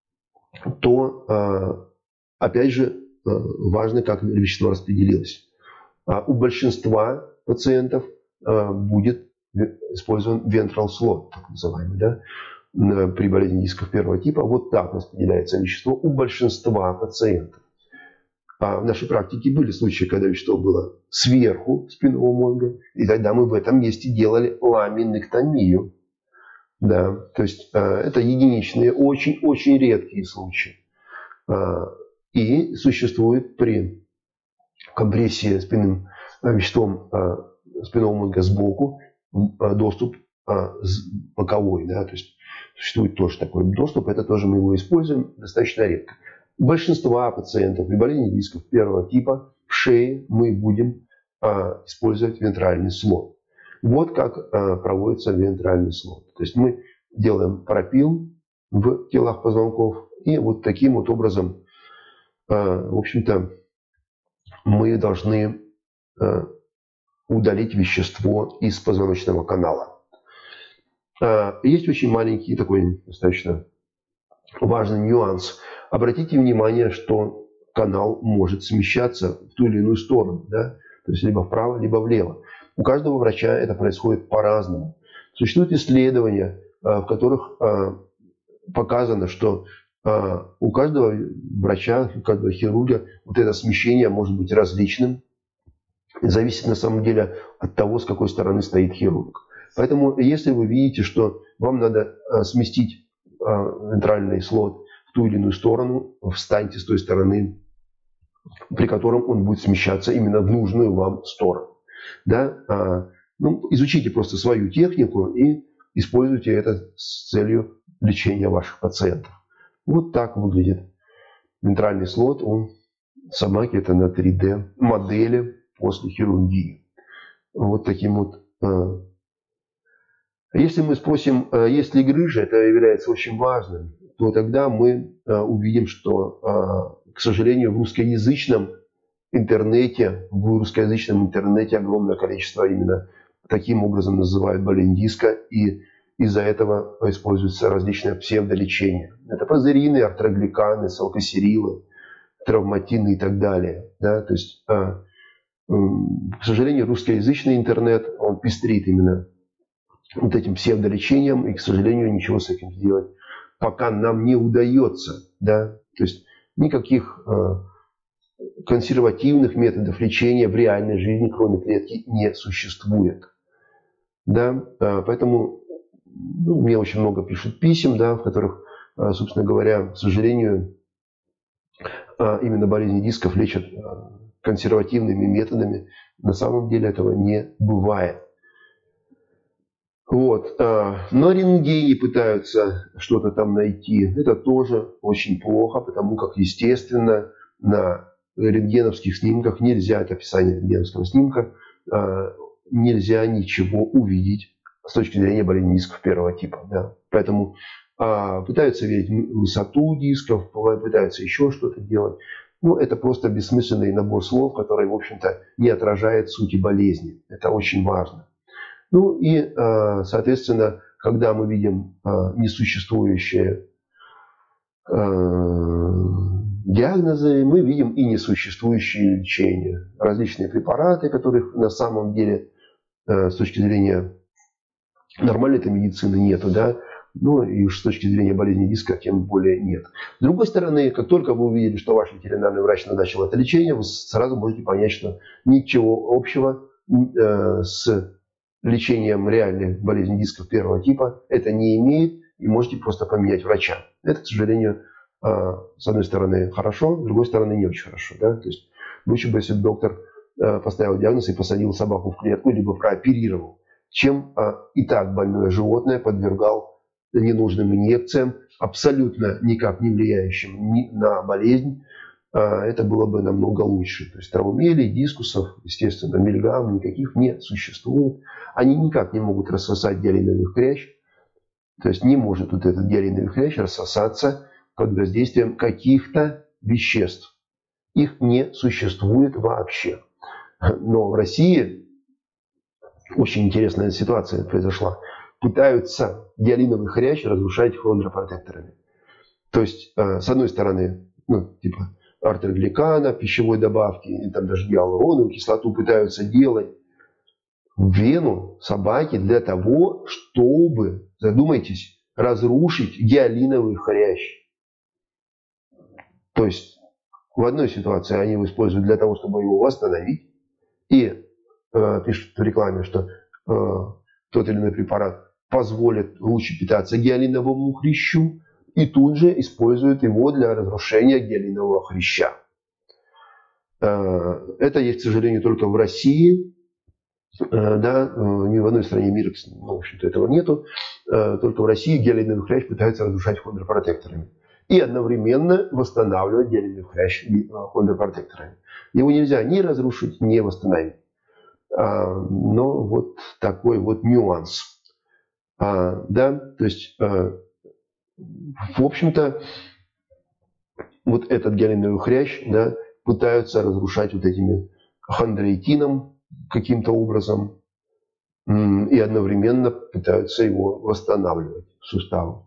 Speaker 1: то, опять же, важно, как вещество распределилось. У большинства пациентов будет использован ventral slot, так называемый, да, при болезни дисков первого типа. Вот так распределяется вещество у большинства пациентов. А в нашей практике были случаи, когда вещество было сверху спинного мозга, и тогда мы в этом месте делали ламинэктомию. Да, то есть это единичные, очень-очень редкие случаи. И существует при компрессии спинным веществом спинного мозга сбоку доступ боковой. Да, то есть существует тоже такой доступ, это тоже мы его используем достаточно редко. У большинства пациентов при болезни дисков первого типа в шее мы будем использовать вентральный слот. Вот как проводится вентральный слот. То есть мы делаем пропил в телах позвонков, и вот таким вот образом, в общем-то, мы должны удалить вещество из позвоночного канала. Есть очень маленький такой достаточно важный нюанс. Обратите внимание, что канал может смещаться в ту или иную сторону, да? То есть либо вправо, либо влево. У каждого врача это происходит по-разному. Существуют исследования, в которых показано, что у каждого врача, у каждого хирурга вот это смещение может быть различным. Зависит на самом деле от того, с какой стороны стоит хирург. Поэтому, если вы видите, что вам надо сместить вентральный слот в ту или иную сторону, встаньте с той стороны, при котором он будет смещаться именно в нужную вам сторону. Да? Ну, изучите просто свою технику и используйте это с целью лечения ваших пациентов. Вот так выглядит вентральный слот. Он Собаки это на три дэ модели после хирургии. Вот таким вот. Если мы спросим, есть ли грыжа, это является очень важным, то тогда мы увидим, что, к сожалению, в русскоязычном интернете, в русскоязычном интернете огромное количество именно таким образом называют болезнь диска, и из-за этого используются различные псевдолечения. Это пазерины, артрогликаны, салкосерилы, травматины и так далее. Да? То есть, к сожалению, русскоязычный интернет, он пестрит именно вот этим псевдолечением, и, к сожалению, ничего с этим сделать пока нам не удается. Да? То есть никаких консервативных методов лечения в реальной жизни, кроме клетки, не существует. Да? Поэтому ну, мне очень много пишут писем, да, в которых, собственно говоря, к сожалению, именно болезни дисков лечат консервативными методами. На самом деле этого не бывает. Вот. На рентгене пытаются что-то там найти. Это тоже очень плохо, потому как, естественно, на рентгеновских снимках нельзя, это описание рентгеновского снимка, нельзя ничего увидеть с точки зрения болезни дисков первого типа. Да. Поэтому а, пытаются верить в высоту дисков, пытаются еще что-то делать. Ну, это просто бессмысленный набор слов, который, в общем-то, не отражает сути болезни. Это очень важно. Ну и, а, соответственно, когда мы видим а, несуществующие а, диагнозы, мы видим и несуществующие лечения. Различные препараты, которых на самом деле а, с точки зрения нормальной-то медицины нету, да, ну и уж с точки зрения болезни диска тем более нет. С другой стороны, как только вы увидели, что ваш ветеринарный врач назначил это лечение, вы сразу можете понять, что ничего общего э, с лечением реальной болезни дисков первого типа это не имеет, и можете просто поменять врача. Это, к сожалению, э, с одной стороны хорошо, с другой стороны не очень хорошо. Да? То есть лучше бы, если бы доктор э, поставил диагноз и посадил собаку в клетку, либо прооперировал, чем а, и так больное животное подвергал ненужным инъекциям, абсолютно никак не влияющим ни на болезнь. А, это было бы намного лучше. То есть травмелий, дискусов, естественно, мильгам никаких не существует. Они никак не могут рассосать гиалиновый хрящ. То есть не может вот этот гиалиновый хрящ рассосаться под воздействием каких-то веществ. Их не существует вообще. Но в России очень интересная ситуация произошла. Пытаются гиалиновый хрящ разрушать хондропротекторами. То есть, э, с одной стороны, ну, типа артрогликана, пищевой добавки, или там даже гиалуроновую кислоту пытаются делать в вену собаки для того, чтобы, задумайтесь, разрушить гиалиновый хрящ. То есть, в одной ситуации они его используют для того, чтобы его восстановить, и пишут в рекламе, что э, тот или иной препарат позволит лучше питаться гиалиновому хрящу. и тут же используют его для разрушения гелиевого хряща. Это есть, к сожалению, только в России. Да, ни в одной стране мира, ну, в общем-то, этого нету. Только в России гелиевый хрящ пытаются разрушать хондропротекторами. И одновременно восстанавливать гелиевый хрящ хондропротекторами. Его нельзя ни разрушить, ни восстановить. Но вот такой вот нюанс. Да, то есть, в общем-то, вот этот гелиевый хрящ, да, пытаются разрушать вот этими хондроитином каким-то образом и одновременно пытаются его восстанавливать, суставы.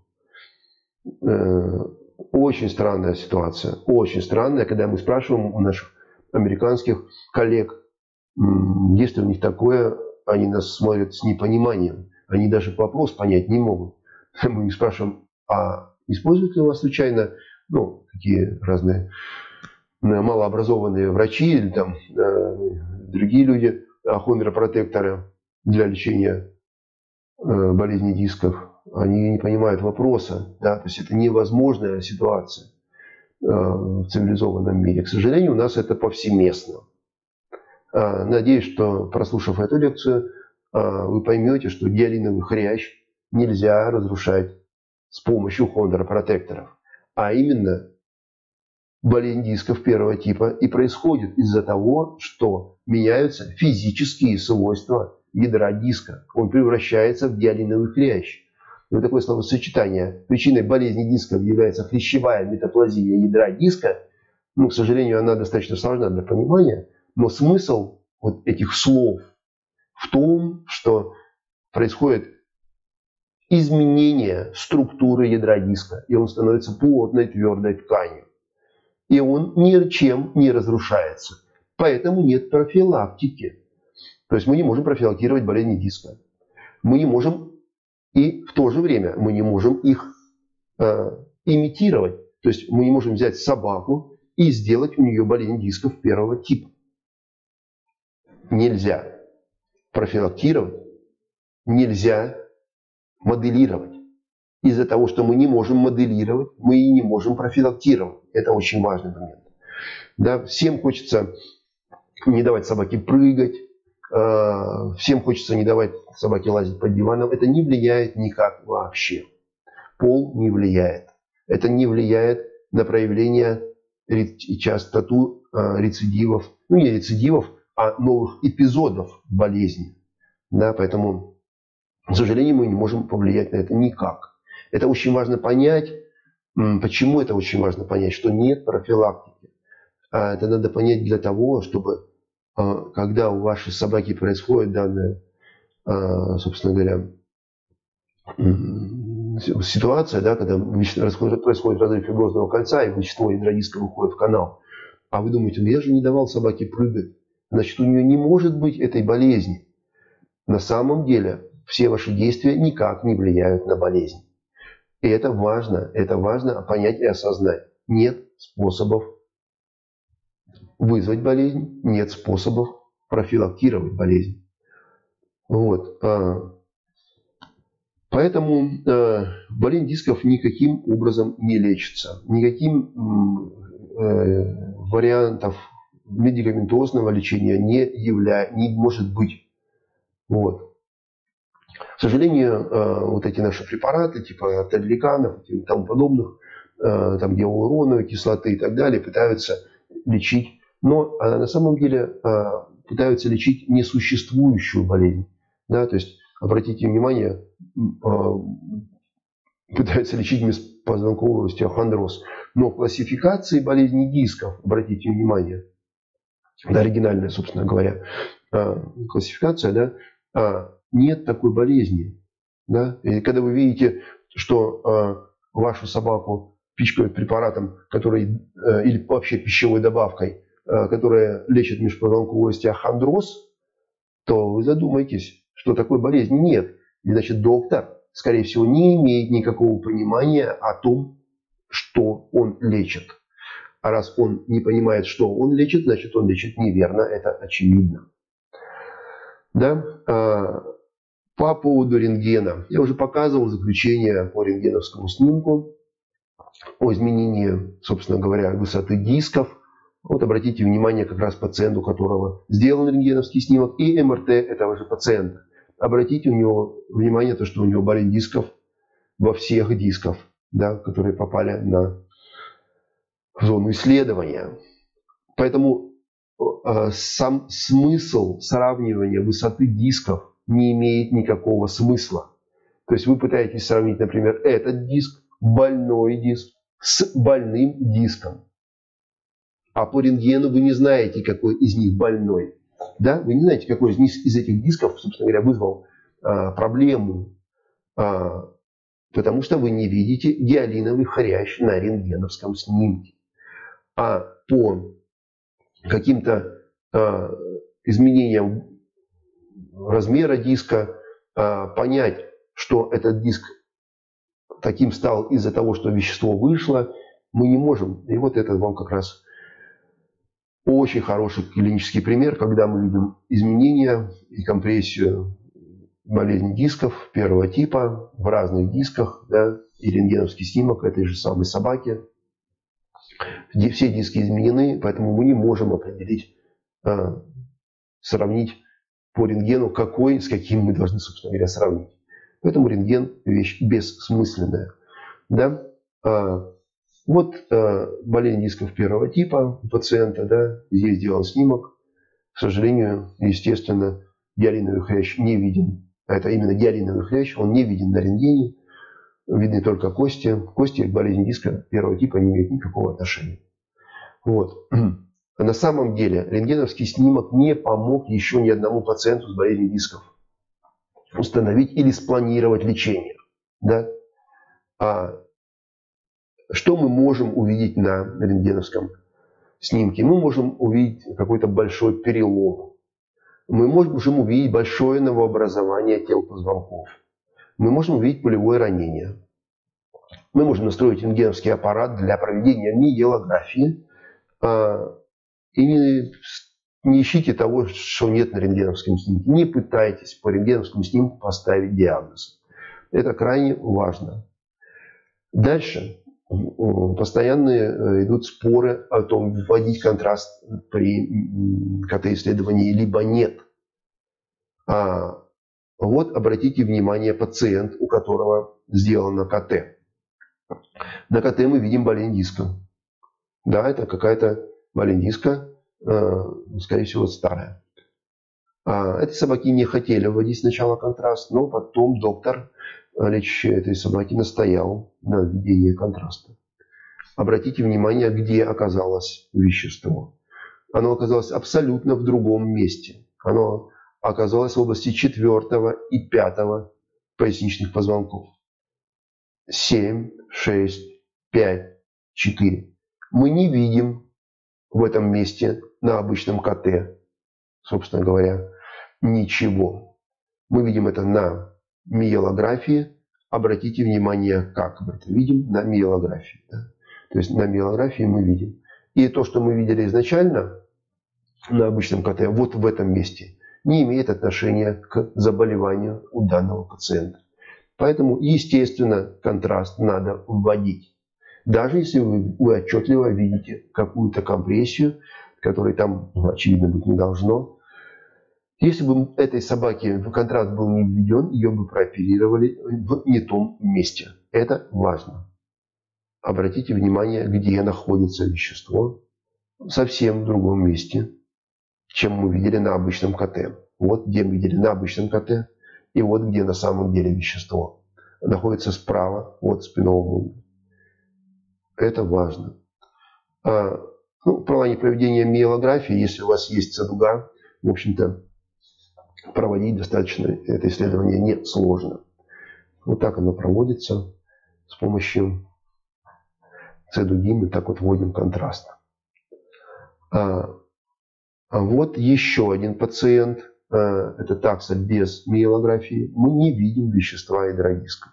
Speaker 1: Очень странная ситуация, очень странная, когда мы спрашиваем у наших американских коллег, есть ли у них такое, они нас смотрят с непониманием, они даже вопрос понять не могут. Мы их спрашиваем, а используют ли у вас случайно, ну, такие разные малообразованные врачи или там э, другие люди, хондропротекторы для лечения э, болезни дисков, они не понимают вопроса, да, то есть это невозможная ситуация э, в цивилизованном мире. К сожалению, у нас это повсеместно. Э, надеюсь, что, прослушав эту лекцию, э, вы поймете, что гиалиновый хрящ нельзя разрушать с помощью хондропротекторов, а именно болезнь дисков первого типа и происходит из-за того, что меняются физические свойства ядра диска. Он превращается в гиалиновый хрящ. И вот такое словосочетание. Причиной болезни дисков является хрящевая метаплазия ядра диска. Ну, к сожалению, она достаточно сложна для понимания. Но смысл вот этих слов в том, что происходит изменение структуры ядра диска. И он становится плотной твердой тканью. И он ничем не разрушается. Поэтому нет профилактики. То есть мы не можем профилактировать болезни диска. Мы не можем, и в то же время мы не можем их э, имитировать. То есть мы не можем взять собаку и сделать у нее болезнь дисков первого типа. Нельзя профилактировать, нельзя моделировать. Из-за того, что мы не можем моделировать, мы и не можем профилактировать. Это очень важный момент. Да, всем хочется не давать собаке прыгать, э, всем хочется не давать собаке лазить под диваном. Это не влияет никак вообще. Пол не влияет. Это не влияет на проявление и частоту э, рецидивов. Ну, не рецидивов, а новых эпизодов болезни. Да, поэтому, к сожалению, мы не можем повлиять на это никак. Это очень важно понять. Почему это очень важно понять? Что нет профилактики. Это надо понять для того, чтобы, когда у вашей собаки происходит данная, собственно говоря, ситуация, да, когда происходит разрыв фиброзного кольца, и вещество ядра диска выходит в канал, а вы думаете, ну я же не давал собаке прыгать, значит, у нее не может быть этой болезни. На самом деле все ваши действия никак не влияют на болезнь. И это важно, это важно понять и осознать. Нет способов вызвать болезнь, нет способов профилактировать болезнь. Вот. Поэтому болезнь дисков никаким образом не лечится. Никаким вариантов медикаментозного лечения не, явля... не может быть. Вот. К сожалению, вот эти наши препараты, типа табликанов и тому подобных, там гиалуроновой кислоты и так далее, пытаются лечить, но на самом деле пытаются лечить несуществующую болезнь. Да, то есть, обратите внимание, пытаются лечить межпозвонковый остеохондроз. Но в классификации болезней дисков, обратите внимание, это оригинальная, собственно говоря, классификация, да, нет такой болезни. Да? И когда вы видите, что э, вашу собаку пичкают препаратом, который, э, или вообще пищевой добавкой, э, которая лечит межпозвонковой остеохондроз, то вы задумаетесь, что такой болезни нет. И, значит, доктор, скорее всего, не имеет никакого понимания о том, что он лечит. А раз он не понимает, что он лечит, значит, он лечит неверно. Это очевидно. Да? По поводу рентгена. Я уже показывал заключение по рентгеновскому снимку. о изменении, собственно говоря, высоты дисков. Вот обратите внимание как раз пациенту, у которого сделан рентгеновский снимок, и эм эр тэ этого же пациента. Обратите у него внимание, то, что у него болезнь дисков во всех дисках, да, которые попали на зону исследования. Поэтому э, сам смысл сравнивания высоты дисков не имеет никакого смысла. То есть вы пытаетесь сравнить, например, этот диск, больной диск, с больным диском. А по рентгену вы не знаете, какой из них больной. Да? Вы не знаете, какой из, них, из этих дисков, собственно говоря, вызвал а, проблему. А, потому что вы не видите гиалиновый хрящ на рентгеновском снимке. А по каким-то а, изменениям размера диска а, понять, что этот диск таким стал из-за того, что вещество вышло, мы не можем. И вот это вам как раз очень хороший клинический пример, когда мы видим изменения и компрессию болезни дисков первого типа в разных дисках, да, и рентгеновский снимок этой же самой собаки. Все диски изменены, поэтому мы не можем определить, а, сравнить по рентгену, какой с каким мы должны, собственно говоря, сравнить. Поэтому рентген – вещь бессмысленная. Да? А, вот а, болезнь дисков первого типа у пациента, да, здесь сделан снимок. К сожалению, естественно, гиалиновый хрящ не виден. Это именно гиалиновый хрящ, он не виден на рентгене. Видны только кости. Кости к болезни диска первого типа не имеют никакого отношения. Вот. На самом деле рентгеновский снимок не помог еще ни одному пациенту с болезнью дисков установить или спланировать лечение. Да? А что мы можем увидеть на рентгеновском снимке? Мы можем увидеть какой-то большой перелом. Мы можем увидеть большое новообразование тел позвонков. Мы можем увидеть пулевое ранение. Мы можем настроить рентгеновский аппарат для проведения миелографии. И не, не ищите того, что нет на рентгеновском снимке. Не пытайтесь по рентгеновскому снимку поставить диагноз. Это крайне важно. Дальше постоянно идут споры о том, вводить контраст при ка тэ-исследовании либо нет. А вот обратите внимание, пациент, у которого сделано ка тэ. На ка тэ мы видим болезнь диска. Да, это какая-то болезнь диска, скорее всего, старая. Эти собаки не хотели вводить сначала контраст, но потом доктор, лечащий этой собаки, настоял на введении контраста. Обратите внимание, где оказалось вещество. Оно оказалось абсолютно в другом месте. Оно оказалось в области четвертого и пятого поясничных позвонков. семь, шесть, пять, четыре. Мы не видим в этом месте на обычном ка тэ, собственно говоря, ничего. Мы видим это на миелографии. Обратите внимание, как мы это видим на миелографии. Да? То есть на миелографии мы видим. И то, что мы видели изначально на обычном ка тэ, вот в этом месте, не имеет отношения к заболеванию у данного пациента. Поэтому, естественно, контраст надо вводить. Даже если вы, вы отчетливо видите какую-то компрессию, которой там, очевидно, быть не должно. Если бы этой собаке контраст был не введен, ее бы прооперировали в не том месте. Это важно. Обратите внимание, где находится вещество. Совсем в другом месте, чем мы видели на обычном ка тэ. Вот где мы видели на обычном ка тэ, и вот где на самом деле вещество. Находится справа от спинного мозга. Это важно. А, ну, в плане проведения миелографии, если у вас есть цедуга, в общем-то, проводить достаточно это исследование несложно. Вот так оно проводится с помощью цедуги. Мы так вот вводим контраст. А, а вот еще один пациент. А, это такса без миелографии. Мы не видим вещества ядродиска.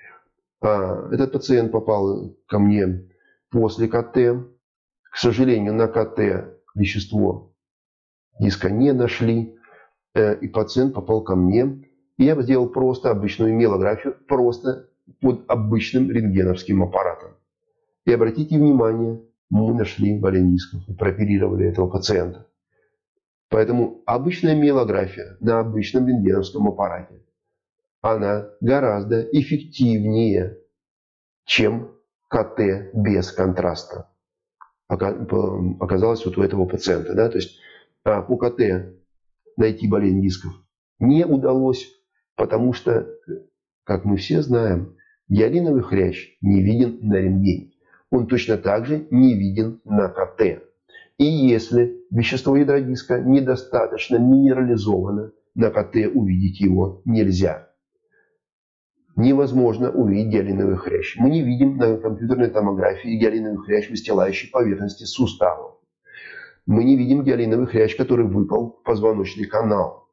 Speaker 1: А, этот пациент попал ко мне после ка тэ. К сожалению, на ка тэ вещество диска не нашли. И пациент попал ко мне. И я сделал просто обычную миелографию, просто под обычным рентгеновским аппаратом. И обратите внимание, мы нашли болезнь дисков и прооперировали этого пациента. Поэтому обычная миелография на обычном рентгеновском аппарате, она гораздо эффективнее, чем КТ без контраста. Оказалось вот у этого пациента. Да? То есть по КТ найти болезнь дисков не удалось, потому что, как мы все знаем, гиалиновый хрящ не виден на рентгене. Он точно так же не виден на КТ. И если вещество ядра диска недостаточно минерализовано, на КТ увидеть его нельзя. Невозможно увидеть гиалиновый хрящ. Мы не видим на компьютерной томографии гиалиновый хрящ, выстилающий поверхности суставов. Мы не видим гиалиновый хрящ, который выпал в позвоночный канал.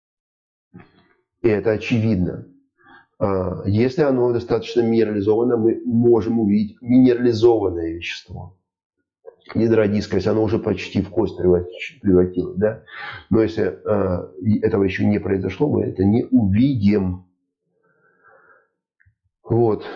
Speaker 1: И это очевидно. Если оно достаточно минерализовано, мы можем увидеть минерализованное вещество ядра диска, если оно уже почти в кость превратилось. Да? Но если этого еще не произошло, мы это не увидим. Вот.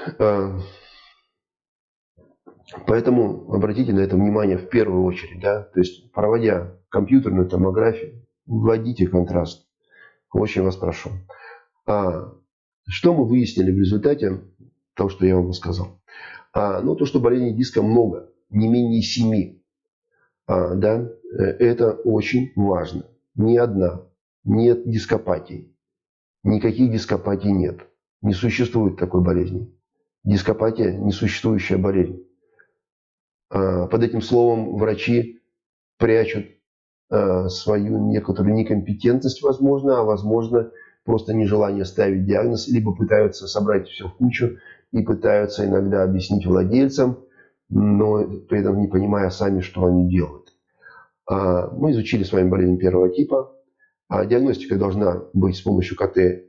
Speaker 1: Поэтому обратите на это внимание в первую очередь. Да? То есть, проводя компьютерную томографию, вводите контраст. Очень вас прошу. А что мы выяснили в результате того, что я вам рассказал? А, ну, то, что болезней диска много, не менее семи. А, да? Это очень важно. Ни одна. Нет дископатии. Никаких дископатий нет. Не существует такой болезни. Дископатия – несуществующая болезнь. Под этим словом врачи прячут свою некоторую некомпетентность, возможно, а возможно, просто нежелание ставить диагноз, либо пытаются собрать все в кучу и пытаются иногда объяснить владельцам, но при этом не понимая сами, что они делают. Мы изучили с вами болезнь первого типа. Диагностика должна быть с помощью КТ,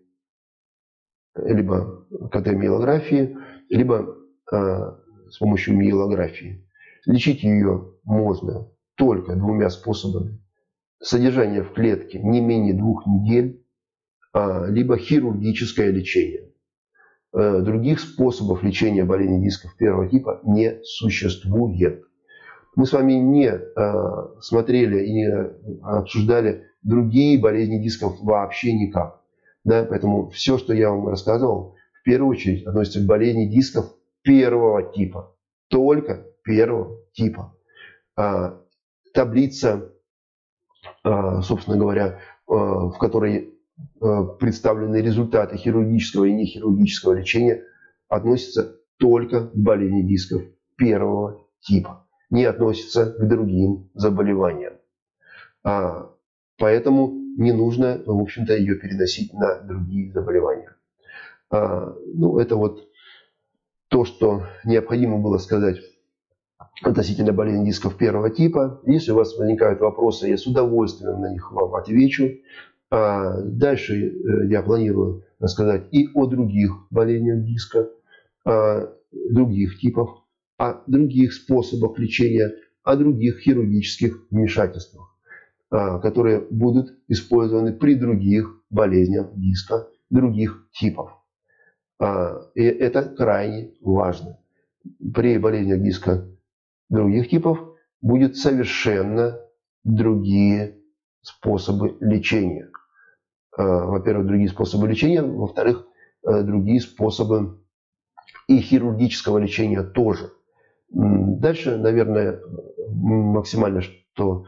Speaker 1: либо КТ-миелографии, либо с помощью миелографии. Лечить ее можно только двумя способами. Содержание в клетке не менее двух недель, либо хирургическое лечение. Других способов лечения болезни дисков первого типа не существует. Мы с вами не смотрели и не обсуждали другие болезни дисков вообще никак. Да? Поэтому все, что я вам рассказывал, в первую очередь относится к болезни дисков первого типа. Только первого типа. А, таблица, а, собственно говоря, а, в которой а, представлены результаты хирургического и нехирургического лечения, относится только к болезни дисков первого типа. Не относится к другим заболеваниям. А, поэтому не нужно, в общем-то, ее переносить на другие заболевания. А, ну, это вот то, что необходимо было сказать относительно болезни дисков первого типа. Если у вас возникают вопросы, я с удовольствием на них вам отвечу. А дальше я планирую рассказать и о других болезнях диска, о других типов, о других способах лечения, о других хирургических вмешательствах, которые будут использованы при других болезнях диска других типов. И это крайне важно. При болезнях диска других типов будут совершенно другие способы лечения. Во-первых, другие способы лечения, во-вторых, другие способы и хирургического лечения тоже. Дальше, наверное, максимально, что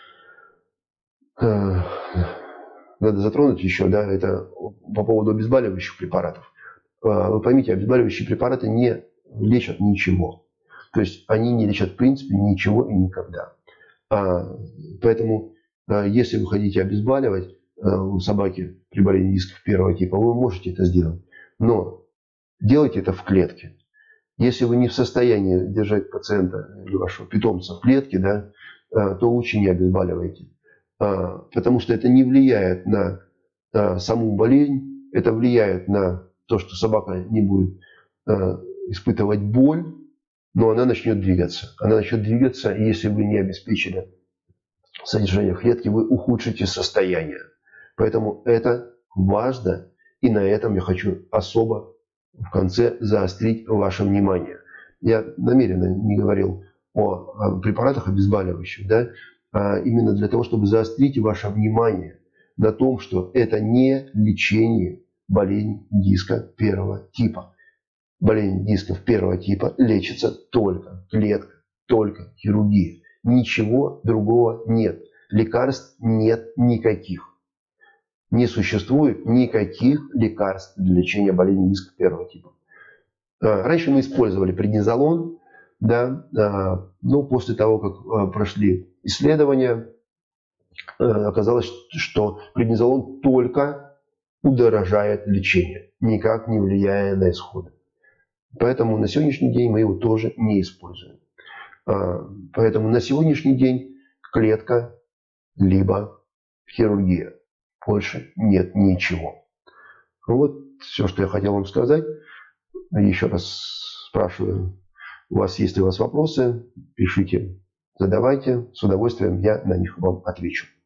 Speaker 1: надо затронуть еще, да, это по поводу обезболивающих препаратов. Вы поймите, обезболивающие препараты не лечат ничего. То есть они не лечат в принципе ничего и никогда. Поэтому, если вы хотите обезболивать у собаки при болезни дисков первого типа, вы можете это сделать. Но делайте это в клетке. Если вы не в состоянии держать пациента или вашего питомца в клетке, да, то лучше не обезболивайте. Потому что это не влияет на саму болезнь, это влияет на то, что собака не будет испытывать боль, но она начнет двигаться. Она начнет двигаться, и если вы не обеспечили содержание в клетке, вы ухудшите состояние. Поэтому это важно, и на этом я хочу особо в конце заострить ваше внимание. Я намеренно не говорил о препаратах обезболивающих, да, а именно для того, чтобы заострить ваше внимание на том, что это не лечение болезни диска первого типа. Болезнь дисков первого типа лечится только клеткой, только хирургия. Ничего другого нет. Лекарств нет никаких. Не существует никаких лекарств для лечения болезни дисков первого типа. Раньше мы использовали преднизолон, да, но после того, как прошли исследования, оказалось, что преднизолон только удорожает лечение, никак не влияя на исходы. Поэтому на сегодняшний день мы его тоже не используем. Поэтому на сегодняшний день клетка либо хирургия. Больше нет ничего. Вот все, что я хотел вам сказать. Еще раз спрашиваю, у вас есть ли у вас вопросы, пишите, задавайте. С удовольствием я на них вам отвечу.